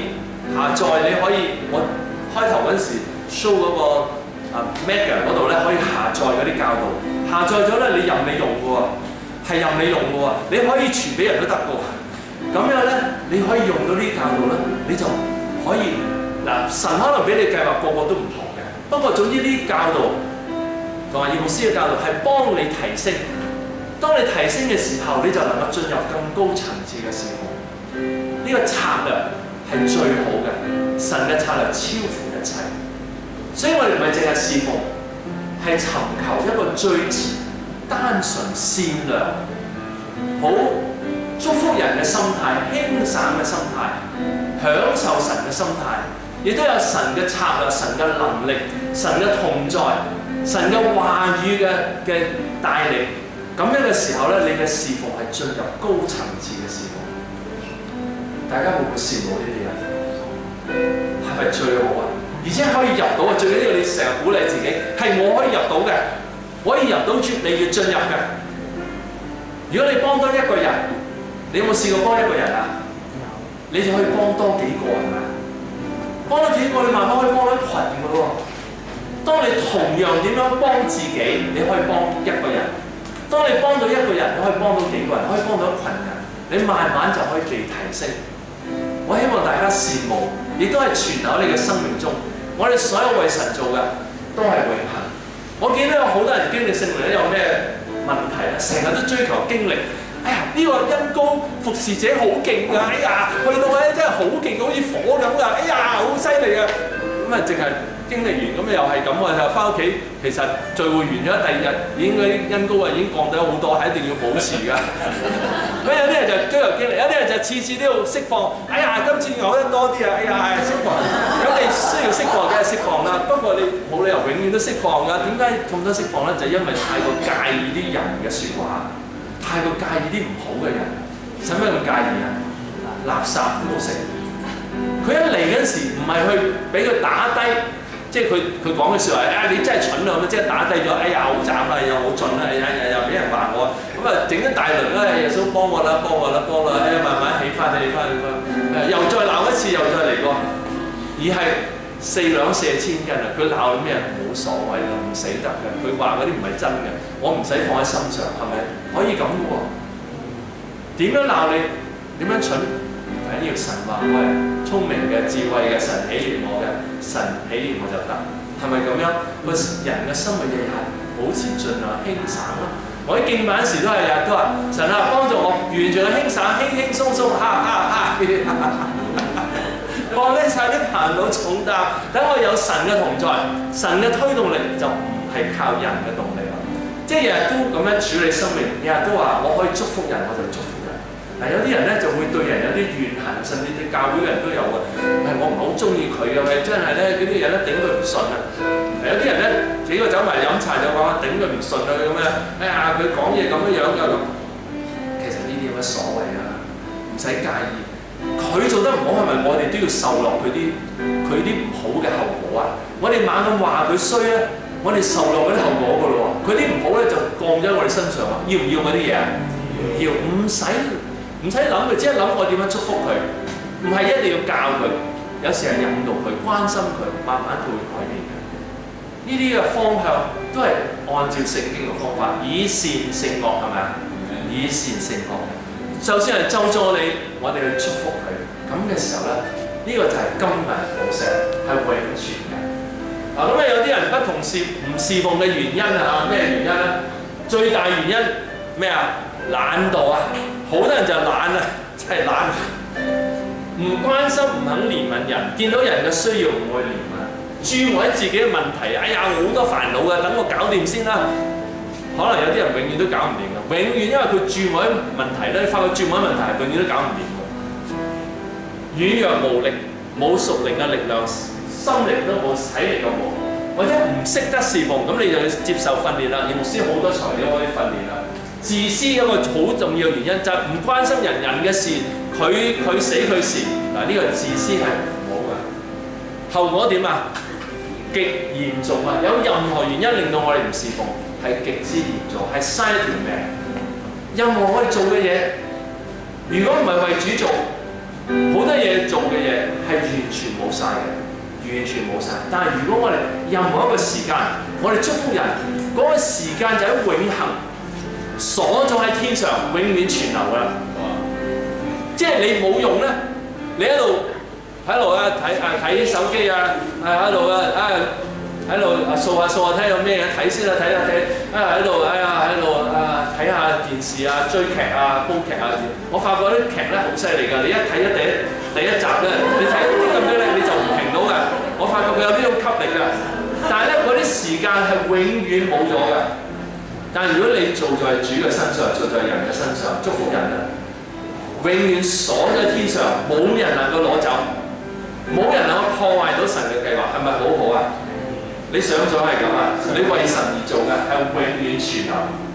下載你可以，我開頭嗰陣時 show 嗰個啊 Mega 嗰度咧可以下載嗰啲教導，下載咗咧你任你用嘅喎，係任你用嘅喎，你可以傳俾人都得嘅喎。咁樣咧你可以用到呢啲教導咧，你就可以嗱神可能俾你計劃個個都唔同嘅，不過總之呢啲教導同埋葉牧師嘅教導係幫你提升。當你提升嘅時候，你就能夠進入更高層次嘅事奉。呢、這個策略係最好嘅，神嘅策略超乎一切。所以我哋唔係淨係事奉，係尋求一個最單純、善良、好祝福人嘅心態、輕省嘅心態、享受神嘅心態，亦都有神嘅策略、神嘅能力、神嘅同在、神嘅話語嘅嘅帶領。咁樣嘅時候咧，你嘅侍奉係進入高層次嘅侍奉。大家會唔會羨慕呢啲人？係咪最好啊？而且可以入到啊！最緊要你成日鼓勵自己，係我可以入到嘅，可以入到越嚟越進入嘅。如果你幫多一個人，你有冇試過幫一個人啊？你就可以幫多幾個係咪？幫多幾個，你慢慢可以幫到一群嘅喎。當你同樣點樣幫自己，你可以幫一個人。當你幫到一個人，你可以幫到幾個人，可以幫到一群人，你慢慢就可以被提升。我希望大家羨慕，亦都係存喺你嘅生命中。我哋所有為神做嘅都係永恆。我見到有好多人經歷聖靈咧，有咩問題咧？成日都追求經歷。哎呀，呢、這個恩膏服侍者好勁㗎！哎呀，去到咧真係好勁，好似火咁㗎！哎呀，好犀利啊！咁啊，淨係經歷完咁又係咁啊，就翻屋企。其實聚會完咗，第二日已經嗰啲恩膏啊已經降低好多，係一定要保持㗎。咁有啲人就追求經歷，有啲人就次次都要釋放。哎呀，今次我得多啲啊！哎呀，釋放。咁你需要釋放，梗係釋放啦。不過你冇理由永遠都釋放㗎。點解咁多釋放咧？就因為太過介意啲人嘅説話，太過介意啲唔好嘅人。使乜咁介意啊？垃圾唔好食。佢一嚟嗰陣時，唔係去俾佢打低。即係佢佢講嘅説話，啊你真係蠢啊咁，即係打低咗，哎呀好慘啊，又好盡啊，又又又俾人話我，咁啊整一大輪啦，耶穌幫我啦，幫我啦，幫啦，哎呀慢慢起翻起翻咁樣，又再鬧一次，又再嚟過，而係四兩射千斤啊！佢鬧你咩？冇所謂啦，唔死得嘅，佢話嗰啲唔係真嘅，我唔使放喺心上，係咪？可以咁嘅喎？點樣鬧你？點樣蠢？唔緊要，神話我係聰明嘅、智慧嘅，神喜悅我嘅，神喜悅我就得，係咪咁樣？個人嘅生活日日保持盡量輕省咯。我喺敬拜時都係日日都話神啊，幫助我完全嘅輕省，輕輕鬆鬆，哈哈哈！放低晒啲煩惱重擔，等我有神嘅同在，神嘅推動力就唔係靠人嘅動力啦。即係日日都咁樣處理生命，日日都話我可以祝福人，我就祝福。嗱有啲人咧就會對人有啲怨恨，甚至對教會嘅人都有嘅。係我唔係好中意佢嘅，係真係咧嗰啲人咧頂佢唔順啊！有啲人咧幾個走埋飲茶就講頂佢唔順啊咁樣。哎呀佢講嘢咁樣樣㗎咁。其實呢啲有乜所謂啊？唔使介意。佢做得唔好係咪我哋都要受落佢啲佢啲唔好嘅後果啊？我哋猛咁話佢衰咧，我哋受落嗰啲後果㗎咯喎。佢啲唔好咧就降咗喺我哋身上啊！要唔要嗰啲嘢啊？要，唔使。唔使諗佢，只係諗我點樣祝福佢，唔係一定要教佢，有時係引導佢、關心佢，慢慢佢會改變嘅。呢啲嘅方向都係按照聖經嘅方法，以善勝惡係咪啊？以善勝惡，就算係咒詛你，我哋去祝福佢，咁嘅時候咧，呢、這個就係金銀寶石，係永存嘅。嗱咁啊，有啲人不同侍唔侍奉嘅原因啊，咩原因咧？最大原因咩啊？懶惰啊！好多人就懶啊，就係、是、懶，唔關心，唔肯憐憫人，見到人嘅需要唔會憐憫，注目喺自己嘅問題。哎呀，好多煩惱啊，等我搞掂先啦。可能有啲人永遠都搞唔掂嘅，永遠因為佢注目喺問題咧，發覺注目喺問題，永遠都搞唔掂嘅。軟弱無力，冇屬靈嘅力量，心力都冇，體力都冇，或者唔識得侍奉，咁你就要接受訓練啦。葉牧師好多材料可以訓練啦。自私一個好重要嘅原因就係、是、唔關心人人嘅事，佢佢死佢事。嗱呢個自私係唔好嘅，後果點啊？極嚴重啊！有任何原因令到我哋唔侍奉，係極之嚴重，係嘥條命。任何可以做嘅嘢，如果唔係為主做， 好多嘢做嘅嘢係完全冇晒嘅，完全冇晒。但係如果我哋任何一個時間，我哋祝福人嗰、那個時間就喺永恆鎖咗喺天上，永遠存留㗎啦。即係你冇用咧，你喺度喺度啊睇啊睇手機啊，喺度啊啊喺度啊掃下掃下睇有咩嘢睇先啦，睇下睇啊喺度哎呀喺度啊睇下電視啊追劇啊煲劇啊。我發覺啲劇咧好犀利㗎，你一睇咗第一第一集咧，你睇啲咁樣咧你就唔停到㗎。我發覺佢有呢種吸力㗎，但係咧嗰啲時間係永遠冇咗㗎。但係如果你做在主嘅身上，做在人嘅身上，祝福人啊！永遠鎖咗喺天上，冇人能夠攞走，冇人能夠破壞到神嘅計劃，係咪好好啊？你想咗係咁啊？你為神而做嘅係永遠存留，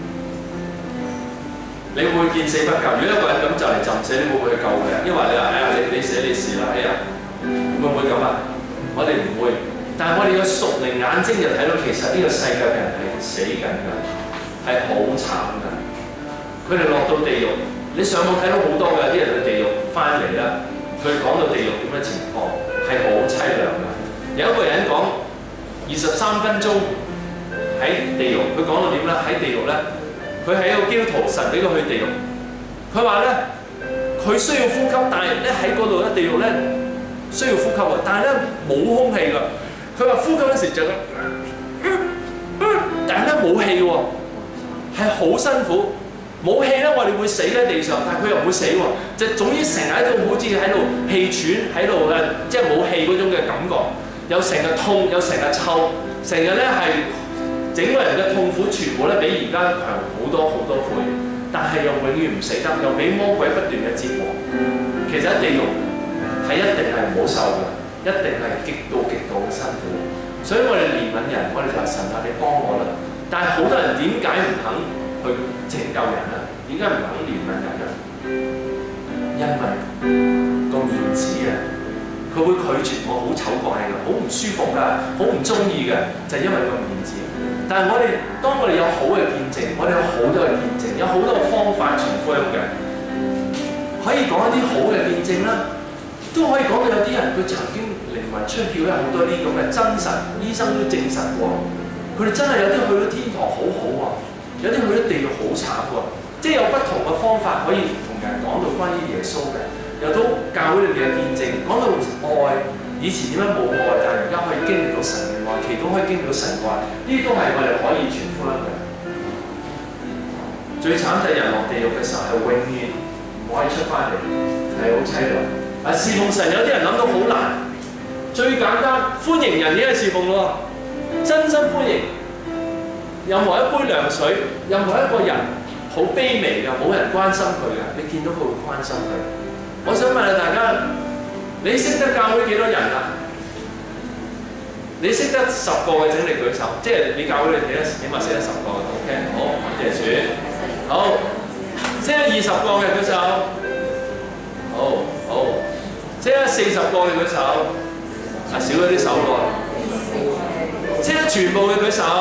你會見死不救。如果一個人咁就嚟浸死，你會唔會去救佢啊？因為你話哎呀，你你死你事啦，哎呀，會唔會咁啊？我哋唔會，但係我哋嘅屬靈眼睛就睇到，其實呢個世界嘅人係死緊㗎，係好慘㗎。佢哋落到地獄。你上網睇到好多嘅啲人去地獄翻嚟啦，佢講到地獄點嘅情況係好凄涼嘅。有一個人講二十三分鐘喺地獄，佢講到點咧？喺地獄咧，佢係一個基督徒，神俾佢去地獄。佢話咧，佢需要呼吸，但係咧喺嗰度咧地獄咧需要呼吸喎，但係咧冇空氣㗎。佢話呼吸嗰時就咁，但係咧冇氣喎，係好辛苦。冇氣咧，我哋會死喺地上，但係佢又唔會死喎。就總之成日喺度，好似喺度氣喘，喺度誒，即係冇氣嗰種嘅感覺，又成日痛，又成日臭，成日咧係整個人嘅痛苦全部咧比而家強好多好多倍，但係又永遠唔死得，又俾魔鬼不斷嘅折磨。其實喺地獄係一定係唔好受嘅，一定係極度極度嘅辛苦。所以我哋憐憫人，我哋就話神啊，你幫我啦。但係好多人點解唔肯去拯救人啊？點解唔肯憐憫人啊？因為個面子啊，佢會拒絕我，好醜怪㗎，好唔舒服㗎，好唔中意嘅，就係因為個面子。但係我哋當我哋有好嘅見證，我哋有好多嘅見證，有好多嘅方法傳福音嘅，可以講一啲好嘅見證啦，都可以講到有啲人佢曾經靈魂出竅咧，好多啲咁嘅真實，醫生都證實過，佢哋真係有啲去到天堂好好喎。有啲去咗地獄好慘喎，即係有不同嘅方法可以同人講到關於耶穌嘅，又都教會裏面嘅見證，講到愛，以前點解冇愛，但係而家可以經歷到神嘅愛，祈禱可以經歷到神嘅愛，呢啲都係我哋可以傳福音嘅。最慘就係人落地獄嘅時候係永遠唔可以出翻嚟，係好凄涼。啊，侍奉神有啲人諗到好難，最簡單歡迎人已經係侍奉咯，真心歡迎。任何一杯涼水，任何一個人好卑微嘅，冇人關心佢嘅，你見到佢會關心佢。我想問下大家，你識得教會幾多人啊？你識得十個嘅請你舉手，即係你教會你睇得起碼識得十個嘅 ，OK？ 好，感謝主。好，識得二十個嘅舉手。好，好，識得四十個嘅舉手。啊，少咗啲手喎。識得全部嘅舉手。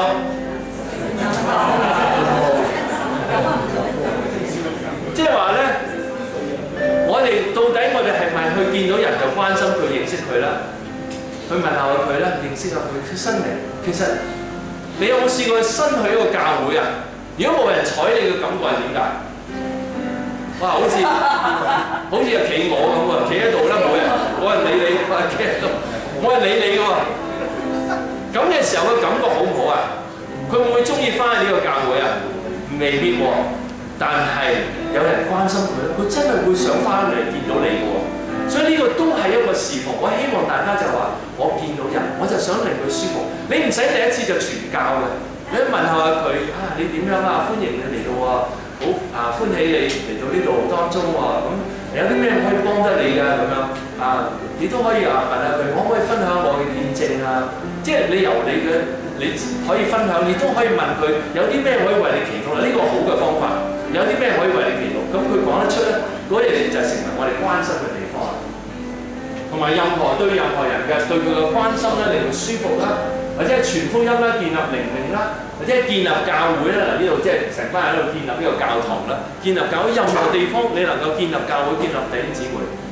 即係話咧，我哋到底我哋係咪去見到人就關心佢、認識佢啦？去問下佢啦，認識下佢嘅生命。其實你有冇試過新去一個教會啊？如果冇人睬你嘅感覺係點解？哇！好似好似係企鵝咁喎，企喺度啦，冇人冇人理你，我係企喺度，冇人理你嘅喎。咁嘅時候嘅感覺好唔好啊？佢會唔會中意翻去呢個教會啊？未必喎，但係有人關心佢咧，佢真係會想翻嚟見到你嘅喎。所以呢個都係一個侍奉。我希望大家就話，我見到人，我就想令佢舒服。你唔使第一次就傳教嘅，你問下佢啊，你點樣啊？歡迎你嚟到啊，好啊，歡喜你嚟到呢度當中喎。咁有啲咩可以幫得你㗎？咁樣啊，你都可以啊問下佢，可唔可以分享我嘅見證啊？即係你由你嘅。你可以分享，你都可以問佢有啲咩可以為你祈禱啦。呢個好嘅方法，有啲咩可以為你祈禱，咁佢講得出咧，嗰樣就成為我哋關心嘅地方。同埋任何對任何人嘅對佢嘅關心咧，令佢舒服啦，或者係傳福音啦、建立靈命啦，或者係建立教會啦。嗱，呢度即係成班人喺度建立呢個教堂啦，建立教會任何地方你能夠建立教會、建立弟兄姊妹，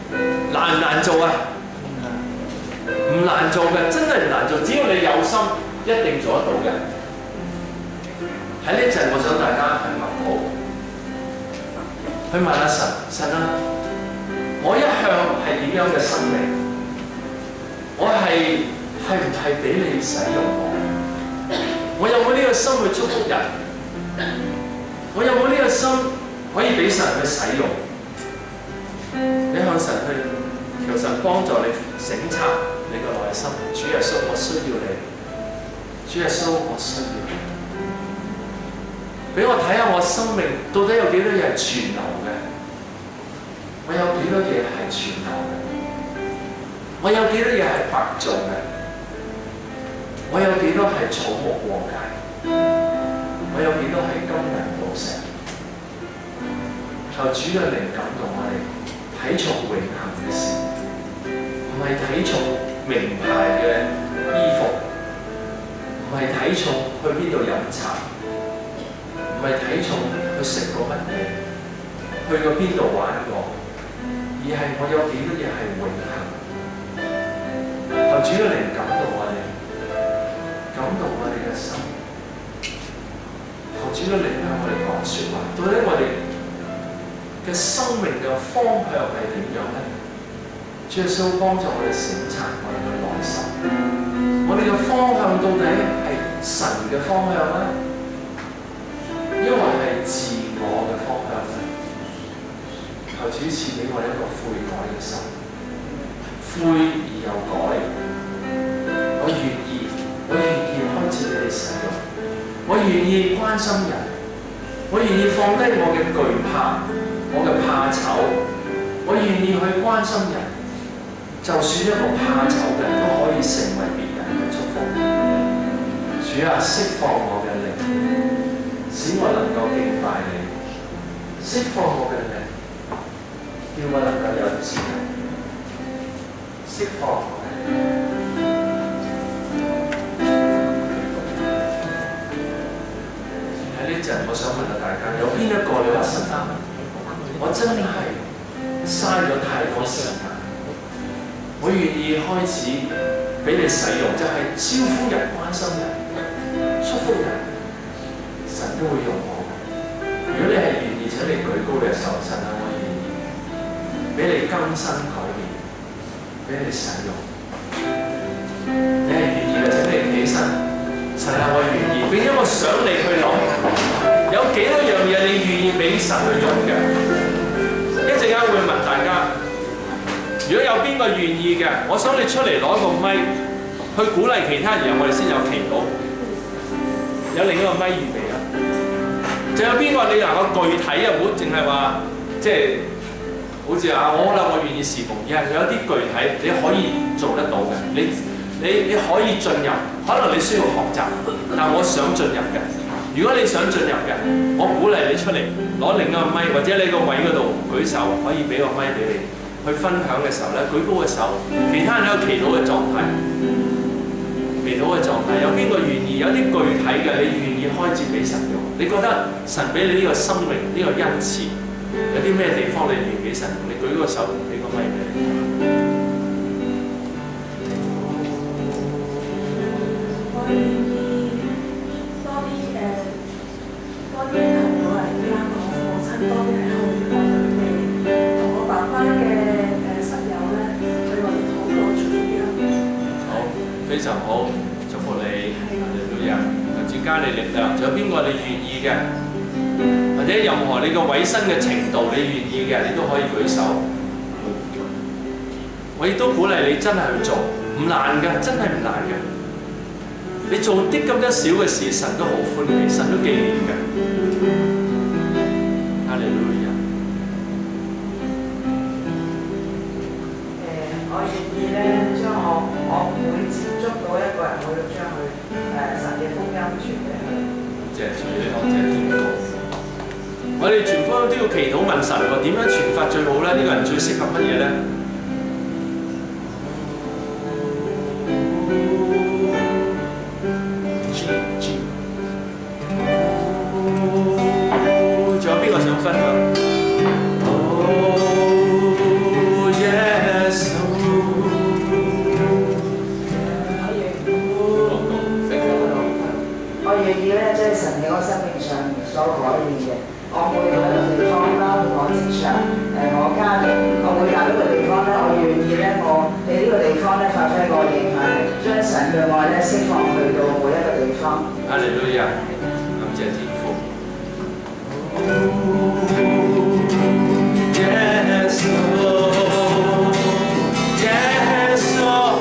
難唔難做啊？唔難做嘅，真係唔難做，只要你有心，一定做得到嘅。喺呢陣，我想大家去默禱，去問下神，神啊，我一向係點樣嘅生命？我係係唔係俾你使用我？我有冇呢個心去祝福人？我有冇呢個心可以俾神去使用？你向神去求神幫助你省察你個內心。主耶穌，我需要你。主耶穌，我需要你。俾我睇下我生命到底有幾多嘢係存留嘅？我有幾多嘢係存留嘅？我有幾多嘢係白做嘅？我有幾多係草木禾稭？我有幾多係金銀寶石？求主嘅靈感動我哋睇重永恆嘅事，唔係睇重名牌嘅衣服，唔係睇重去邊度飲茶，唔係睇重去食過乜嘢，去過邊度玩過，而係我有幾多嘢係永恆。求主嘅靈感動我哋，感動我哋嘅心。求主嘅靈向我哋講説話，到底我哋嘅生命嘅方向係點樣咧？主耶穌幫助我哋省察我哋嘅內心，我哋嘅方向到底係神嘅方向咧，抑或係自我嘅方向咧？求主賜俾我一個悔改嘅心，悔而又改。我願意，我願意開始俾你使用，我願意關心人，我願意放低我嘅懼怕。我嘅怕醜，我願意去關心人，就算一個怕醜嘅人都可以成為別人嘅祝福。主啊，釋放我嘅靈，使我能夠敬拜你；釋放我嘅靈，叫我能夠有智慧；釋放我嘅靈。喺呢陣，我想問下大家，有邊一個你話神啊？我真係嘥咗太多時間，我願意開始俾你使用，就係、是、招呼人、關心人、祝福人，神都會用我。如果你係願意，請你舉高你嘅手，神啊，我願意俾你更新改變，俾你使用。你係願意嘅，請你企起身，神啊，我願意，並且我想你去諗，有幾多樣嘢你願意俾神去用嘅？一陣間會問大家，如果有邊個願意嘅，我想你出嚟攞個咪去鼓勵其他人，我哋先有祈禱。有另一個咪預備啊！仲有邊個你能夠具體啊？唔好淨係話即係好似啊，我啦，我願意侍奉，而係有啲具體你可以做得到嘅。你你你可以進入，可能你需要學習，但我想進入嘅。如果你想進入嘅，我鼓勵你出嚟攞另一個咪，或者你個位嗰度舉手，可以俾個咪俾你去分享嘅時候咧，舉高個手，其他人都有祈禱嘅狀態，祈禱嘅狀態，有邊個願意？有啲具體嘅，你願意開始俾神用？你覺得神俾你呢個生命呢、呢個恩賜，有啲咩地方你願意俾神用？你舉個手，俾個咪俾你。非常好，祝福你，每日求主加你力量。仲有邊個你願意嘅，或者任何你個委身嘅程度你願意嘅，你都可以舉手。我亦都鼓勵你真係去做，唔難嘅，真係唔難嘅。你做啲咁多小嘅事，神都好歡喜，神都紀念嘅。哈利路亞。 誒，我願意咧，將我我每接觸到一個人，我要將佢誒神嘅福音傳俾佢。 謝主，你講謝天父。我哋傳福音都要祈禱問神喎，點樣傳法最好咧？呢、這個人最適合乜嘢咧？仲有邊個想分享？Oh, yeah. 釋放去到每一個地方。 哈利路亞，感謝天父。Yes, Lord, yes, Lord,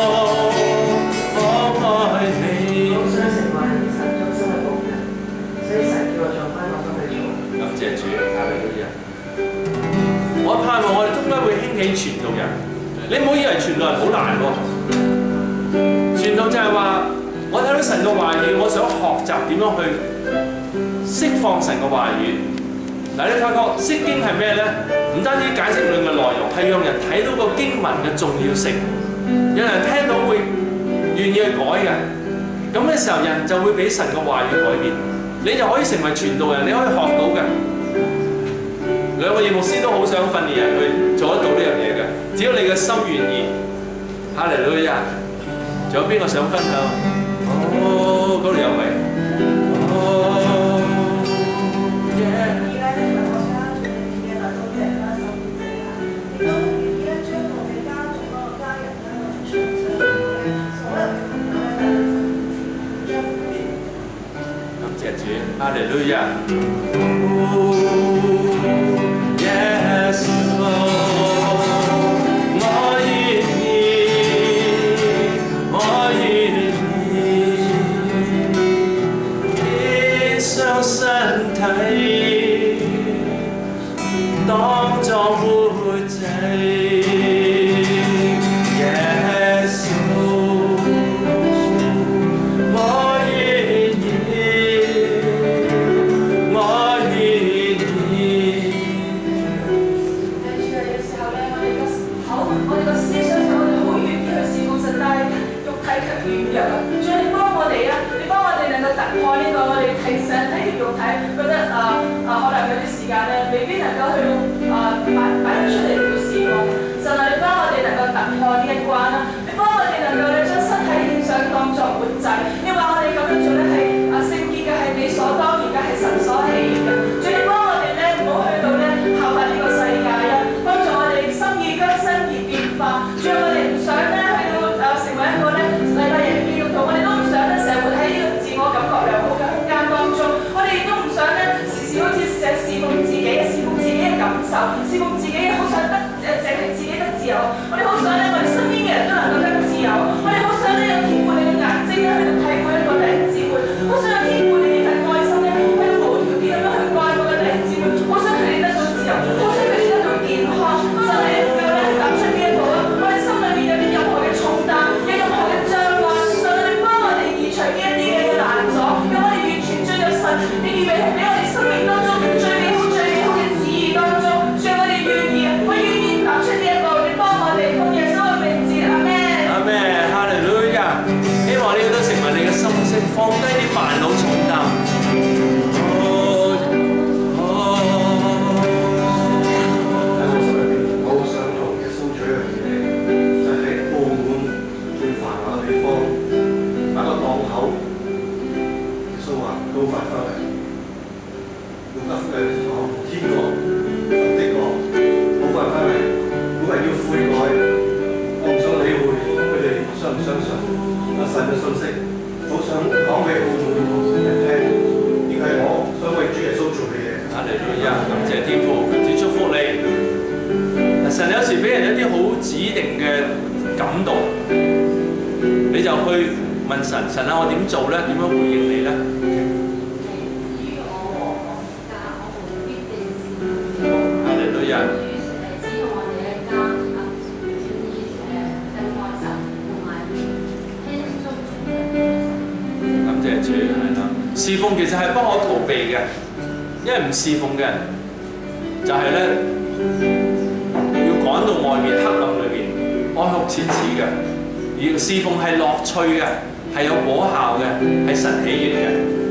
我愛你。 我想成為神中心嘅僕人，所以神叫我做乜我都去做。感謝主， 哈利路亞。我盼望我哋中間會興起傳道人。你唔好以為傳道人好難喎。傳道就係話，我睇到神嘅話語，我想學習點樣去釋放神嘅話語。嗱，你發覺釋經係咩咧？唔單止解釋裏面嘅內容，係讓人睇到個經文嘅重要性。有人聽到會願意去改嘅。咁嘅時候，人就會俾神嘅話語改變。你就可以成為傳道人，你可以學到嘅。兩個葉牧師都好想訓練人去做得到呢樣嘢嘅，只要你嘅心願意。哈利路亞！仲有邊個想分享？哦，嗰度有位。哦，耶！ 而家咧，我家族裏面嘅嗱，多謝啦，守護者啦，亦都願意咧將我嘅家族嗰個家人咧，我哋長上咧，所有嘅朋友咧，都將佢哋感謝主，哈利路亞。Yes, Lord, 我願意，我願意，獻上身體，當作活祭。Yes, Lord, 我願意，我願意。 我哋個思想就我哋好願意去侍奉神，但係肉體卻軟弱啊！主啊，你幫我哋啊！你幫我哋能夠突破呢個我哋睇上睇條肉體，覺得啊啊可能有啲時間咧，未必能夠去到啊擺擺得出嚟去侍奉。神啊，你幫我哋能夠突破呢一關啦！你幫我哋能夠咧將身體獻上當作活祭，因為我哋咁樣做咧係啊聖潔嘅，係理所當然嘅，係神所喜悅嘅。主你幫我哋咧唔好去到咧效法呢個世界啊，幫助我哋心意更新而變化。主啊，我哋唔想咧去到啊成為一個咧禮拜日嘅基督徒，我哋都唔想咧成日活喺呢個自我感覺良好嘅空間當中，我哋亦都唔想咧時時好似成日侍奉自己，侍奉自己嘅感受，侍奉自己好想得誒淨係自己得自由。我哋好想咧，我哋身邊嘅人都能夠得自由。我哋好想咧有天父你嘅眼睛咧去到睇每一個弟兄姊妹，好想有天父你呢份愛心咧去到無條件咁樣去關顧嘅弟兄姊妹，好想佢哋得到自由，好想佢哋得到健康，真係能夠咧踏出呢一步啦！我哋心裏面有啲任何嘅重擔，有任何嘅障礙，神啊，你幫我哋移除呢一啲嘅難阻，讓我哋完全進入神你預備俾我哋生命當中最美好、最美好嘅旨意當中，讓我哋願意，我願意踏出呢一步，你幫我哋奉耶穌嘅名字，阿門。 阿咩，哈利路亞！希望呢個都成為你嘅心聲，放低啲煩惱重擔。哦哦， 喺我心裏邊，我好想同耶穌做一樣嘢，就係喺澳門最繁華嘅地方擺個檔口。耶穌話：都快翻嚟，用得誒哦天國、神的國，好快翻嚟，每個人要悔改。我唔想理會佢哋相唔相信阿神嘅信息，好想講俾澳門人聽，呢個係我想為主耶穌做嘅嘢。 哈利路亞！感謝天父，主祝福你。神有時俾人一啲好指定嘅感動，你就去問神：神啊，我點做咧？點樣回應你咧？哈利路亞！感謝主，係啦。侍奉其實係不可逃避嘅，因為唔侍奉嘅人就係咧要趕到外面黑暗裏邊哀哭切齒嘅，而侍奉係樂趣嘅，係有果效嘅，係神喜悅嘅。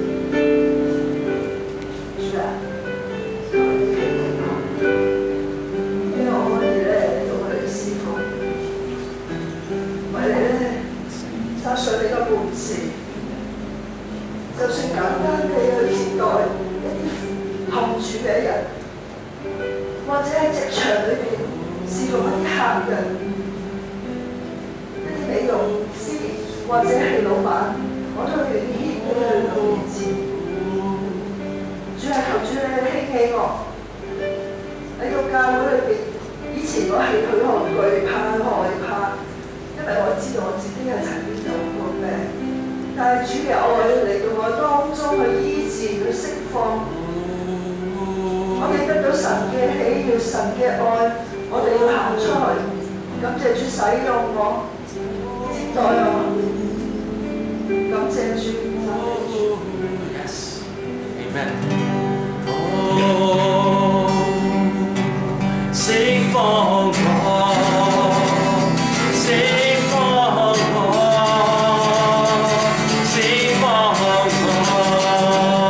因為我可以咧用我哋嘅侍奉，為你咧揸上你嘅本事。就算簡單地去接待一啲陷住嘅人，或者喺職場裏邊侍奉一啲客人，一啲美容師、 或者係老闆，我都願意喺你嘅面前。主係求主你興起我喺個教會裏邊。以前我係佢好懼怕、害怕，因為我知道我自己係曾經有過病。但係主嘅愛嚟到我當中去醫治、去釋放。我哋得到神嘅喜悅、神嘅愛，我哋要行出去。感謝主使用我，接待我。感謝主，感謝主。 Yes, Amen. 哦，釋放我，釋放我，釋放我。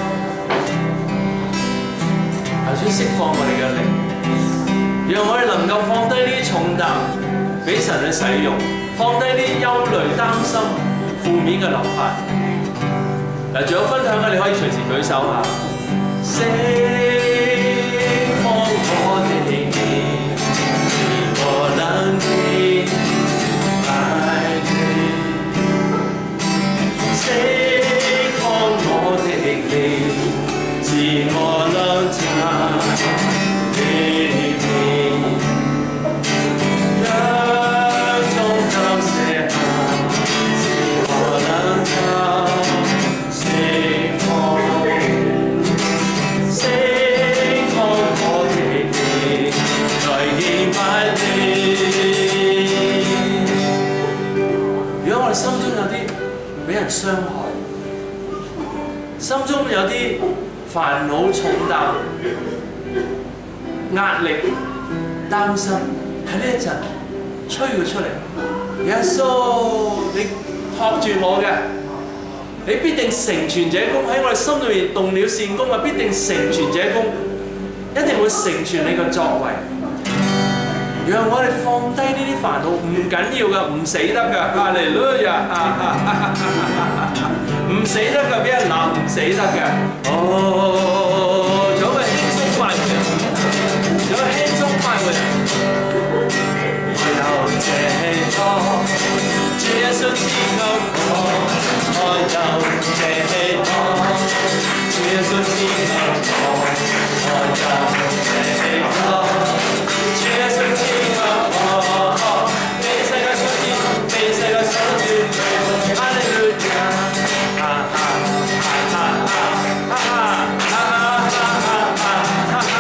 求主釋放我哋嘅靈，讓我哋能夠放低呢啲重擔，俾神去使用，放低啲憂慮、擔心、負面嘅諗法。嗱，仲有分享嘅，你可以隨時舉手下。釋放我的靈，自我能力愛你。釋放我的靈，自我能力愛你。讓重擔卸下，自我能力。釋放，釋放我的靈，來敬拜你。如果我哋心中有啲俾人傷害，心中有啲煩惱重擔、壓力、擔心，喺呢一陣吹佢出嚟。耶穌，你托住我嘅。你必定成全這功，喺我哋心裏面動了善功啊！必定成全這功，一定會成全你嘅作為。讓我哋放低呢啲煩惱，唔緊要噶，唔死得噶，哈利路亞，唔死得噶，俾人鬧唔死得嘅。哦，仲有個輕鬆快活人，仲有個輕鬆快活人。我有這個，主耶穌賜給我。我有這多，主耶穌賜給我，我有這多，主耶穌賜給我，非世界所願，非世界所願，哈利路亞，哈哈哈哈哈哈哈哈哈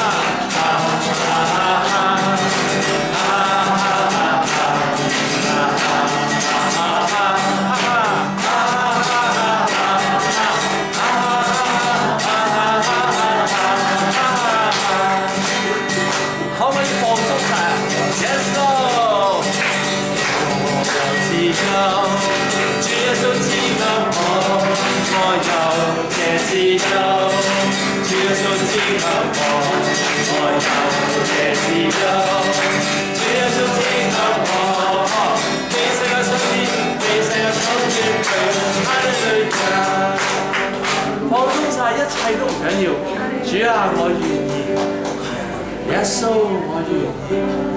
一切都唔緊要，主啊，我願意，耶穌，我願意，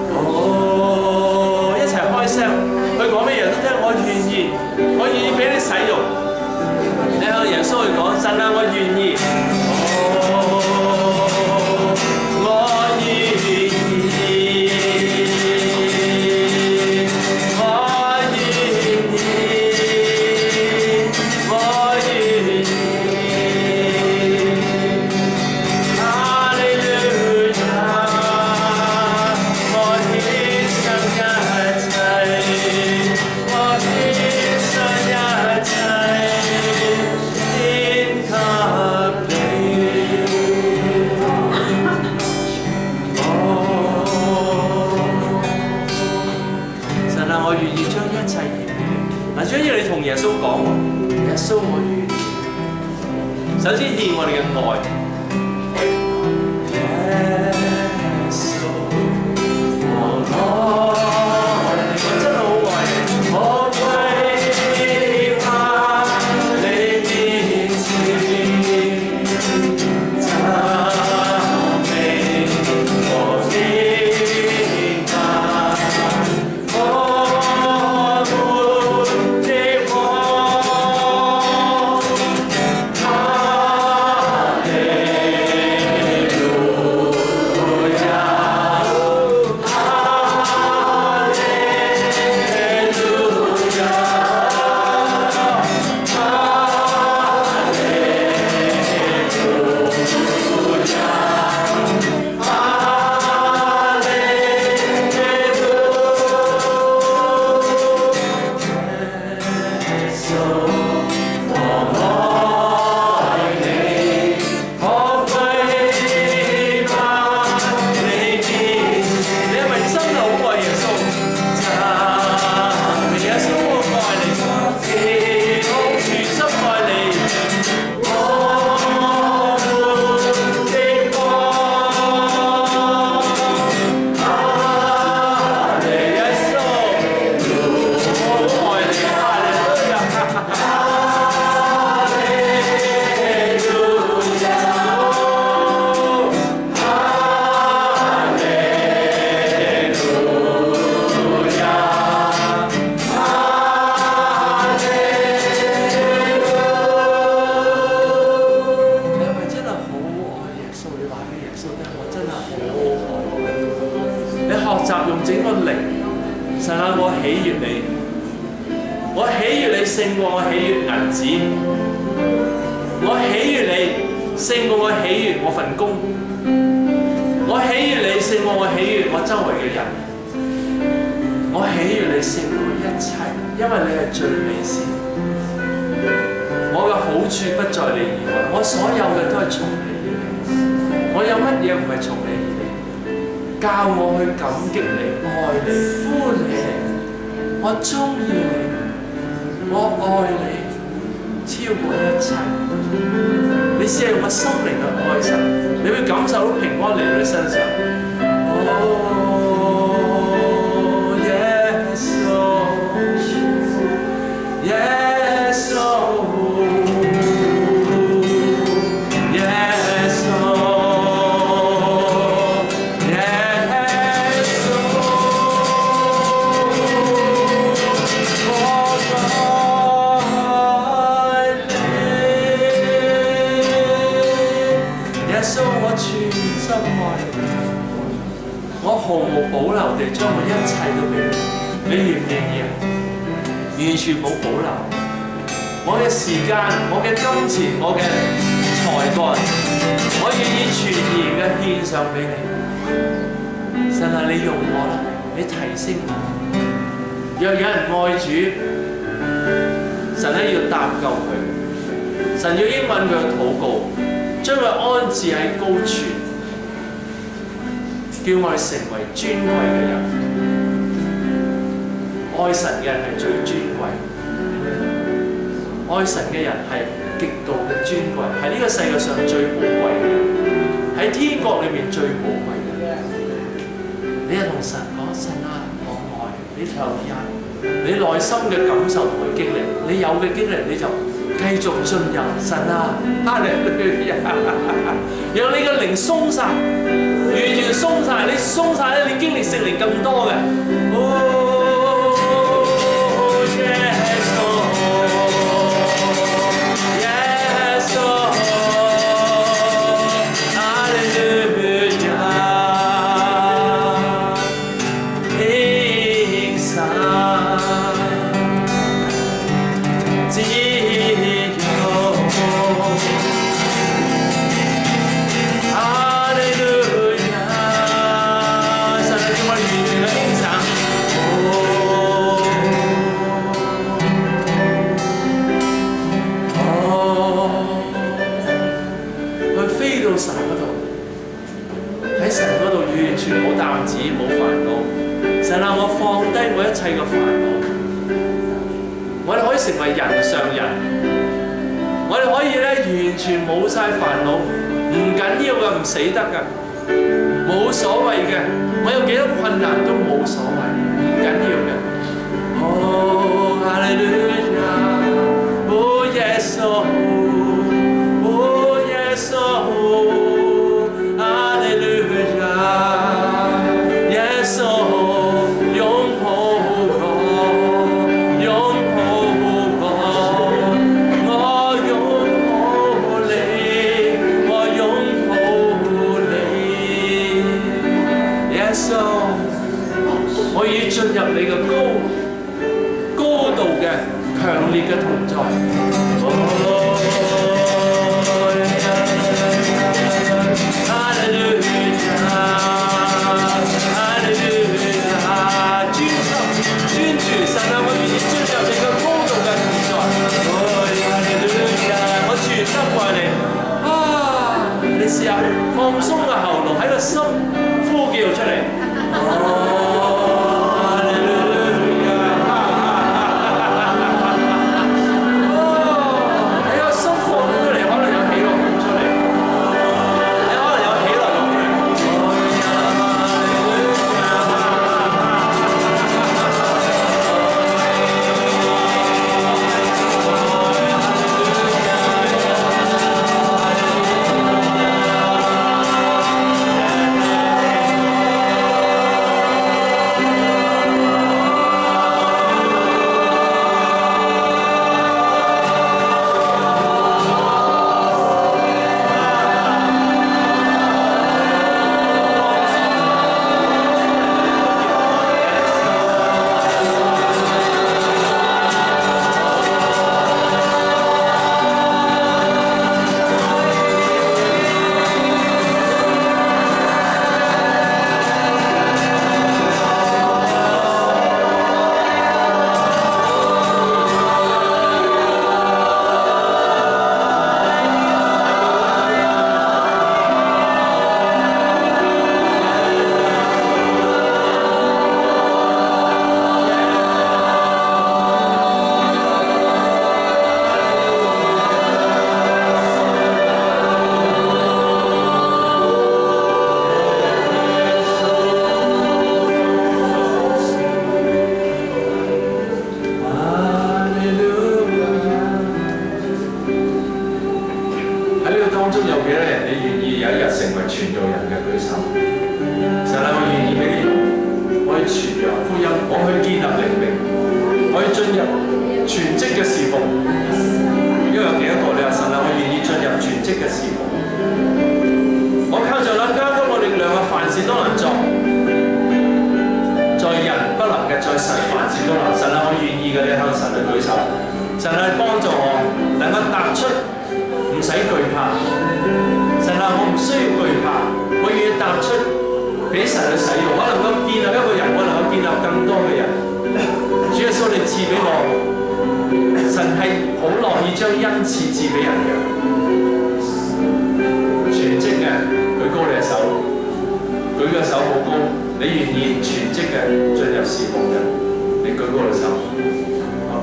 哦，一齊開聲，佢講咩人都聽，我願意，我願意俾你使用，你向耶穌去講，神啊，我願意，哦，我願意，我願意，我願意。耶穌講喎，耶穌我願意。首先獻我哋嘅愛。耶穌，我愛你，我真係好愛你，我跪下你面前，讚美我敬拜，我們的習用整個靈，神啊，我喜悅你，我喜悅你勝過我喜悅銀子，我喜悅你勝過我喜悅我份工，我喜悅你勝過我喜悅我周圍嘅人，我喜悅你勝過一切，因為你係最美善。我嘅好處不在你以外，我所有嘅都係從你而嚟。我有乜嘢唔係從你而嚟？教我去感激你、愛你、歡喜你。我中意你，我愛你，超過一切。你試下用我心靈去愛神，你會感受到平安嚟到你身上。哦 Yes, oh, yes, oh, yes, oh, for my name. Yes, oh, 我全心愛你，我毫無保留地將我一切都俾你，你願唔願意啊？完全冇保留，我嘅時間、我嘅金錢、我嘅才幹，我願意全然嘅獻上俾你。神啊，你用我啦，你提升我。若有人愛主，神咧要搭救佢，神要應允佢嘅禱告，將佢安置喺高處，叫我哋成為尊貴嘅人。愛神嘅人係最尊貴，愛神嘅人係極度嘅尊貴，係呢個世界上最寶貴嘅人，喺天國裏面最寶貴嘅人。你係同神講：神啊，我愛你，投入你內心嘅感受同埋經歷，你有嘅經歷你就繼續進入。神啊，哈利路亞，讓你嘅靈鬆晒，完全鬆晒，你鬆晒咧，你經歷聖靈更多嘅。哦 成為人上人，我哋可以咧完全冇晒煩惱，唔緊要嘅，唔死得嘅，冇所謂嘅。我有幾多困難都冇所謂，唔緊要嘅。哦，哈利路亞，哦耶穌，哦耶穌，哈利路亞，耶穌。 進入你嘅高高度嘅強烈嘅同在。哦，哈利路亞，哈利路亞，專心專注神啊！我願意進入你嘅高度嘅同在。哦，哈利路亞，我全心愛你。啊！你試下放鬆個喉嚨喺個心呼叫出嚟。哦。 喺個福音，我去建立靈命，我要進入全職嘅侍奉。因為有幾多個你話神啊，我願意進入全職嘅侍奉。我靠着那加給我力量啊，凡事都能做。在人不能嘅，在神凡事都能。神啊，我願意嘅，你向神去舉手。神啊，幫助我能夠踏出，唔使懼怕。神啊，我唔需要懼怕，我願意踏出，俾神去使用。我能夠建立一個人，我能夠建立更多嘅人。主耶穌，你賜俾我，神係好樂意將恩賜賜俾人嘅。全職嘅，舉高你嘅手，舉個手好高。你願意全職嘅進入侍奉嘅，你舉高你手。好，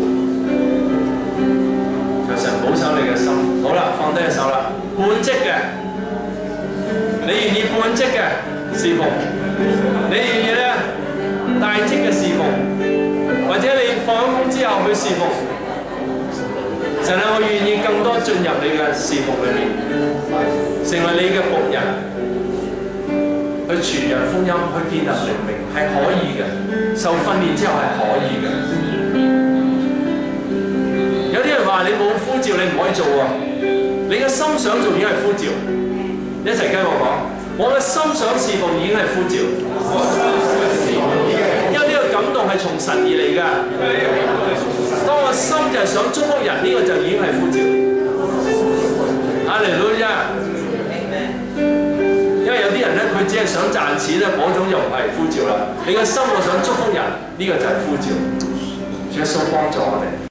求神保守你嘅心。好啦，放低隻手啦。半職嘅，你願意半職嘅侍奉？你願意咧大職嘅侍奉，或者你放咗工之後去侍奉？神啊，我願意更多進入你嘅侍奉裏面，成為你嘅僕人。去傳揚福音，去建立靈命係可以嘅，受訓練之後係可以嘅。有啲人話你冇呼召，你唔可以做喎。你嘅心想做已經係呼召。一齊跟我講，我嘅心想侍奉已經係呼召。因為呢個感動係從神而嚟㗎。當我心就係想祝福人，呢、這個就已經係呼召。哈利路亞。因為有啲人咧，佢只係想賺錢咧，嗰種就唔係呼召啦。你嘅心我想祝福人，呢、這個就係呼召。主耶穌幫助我哋。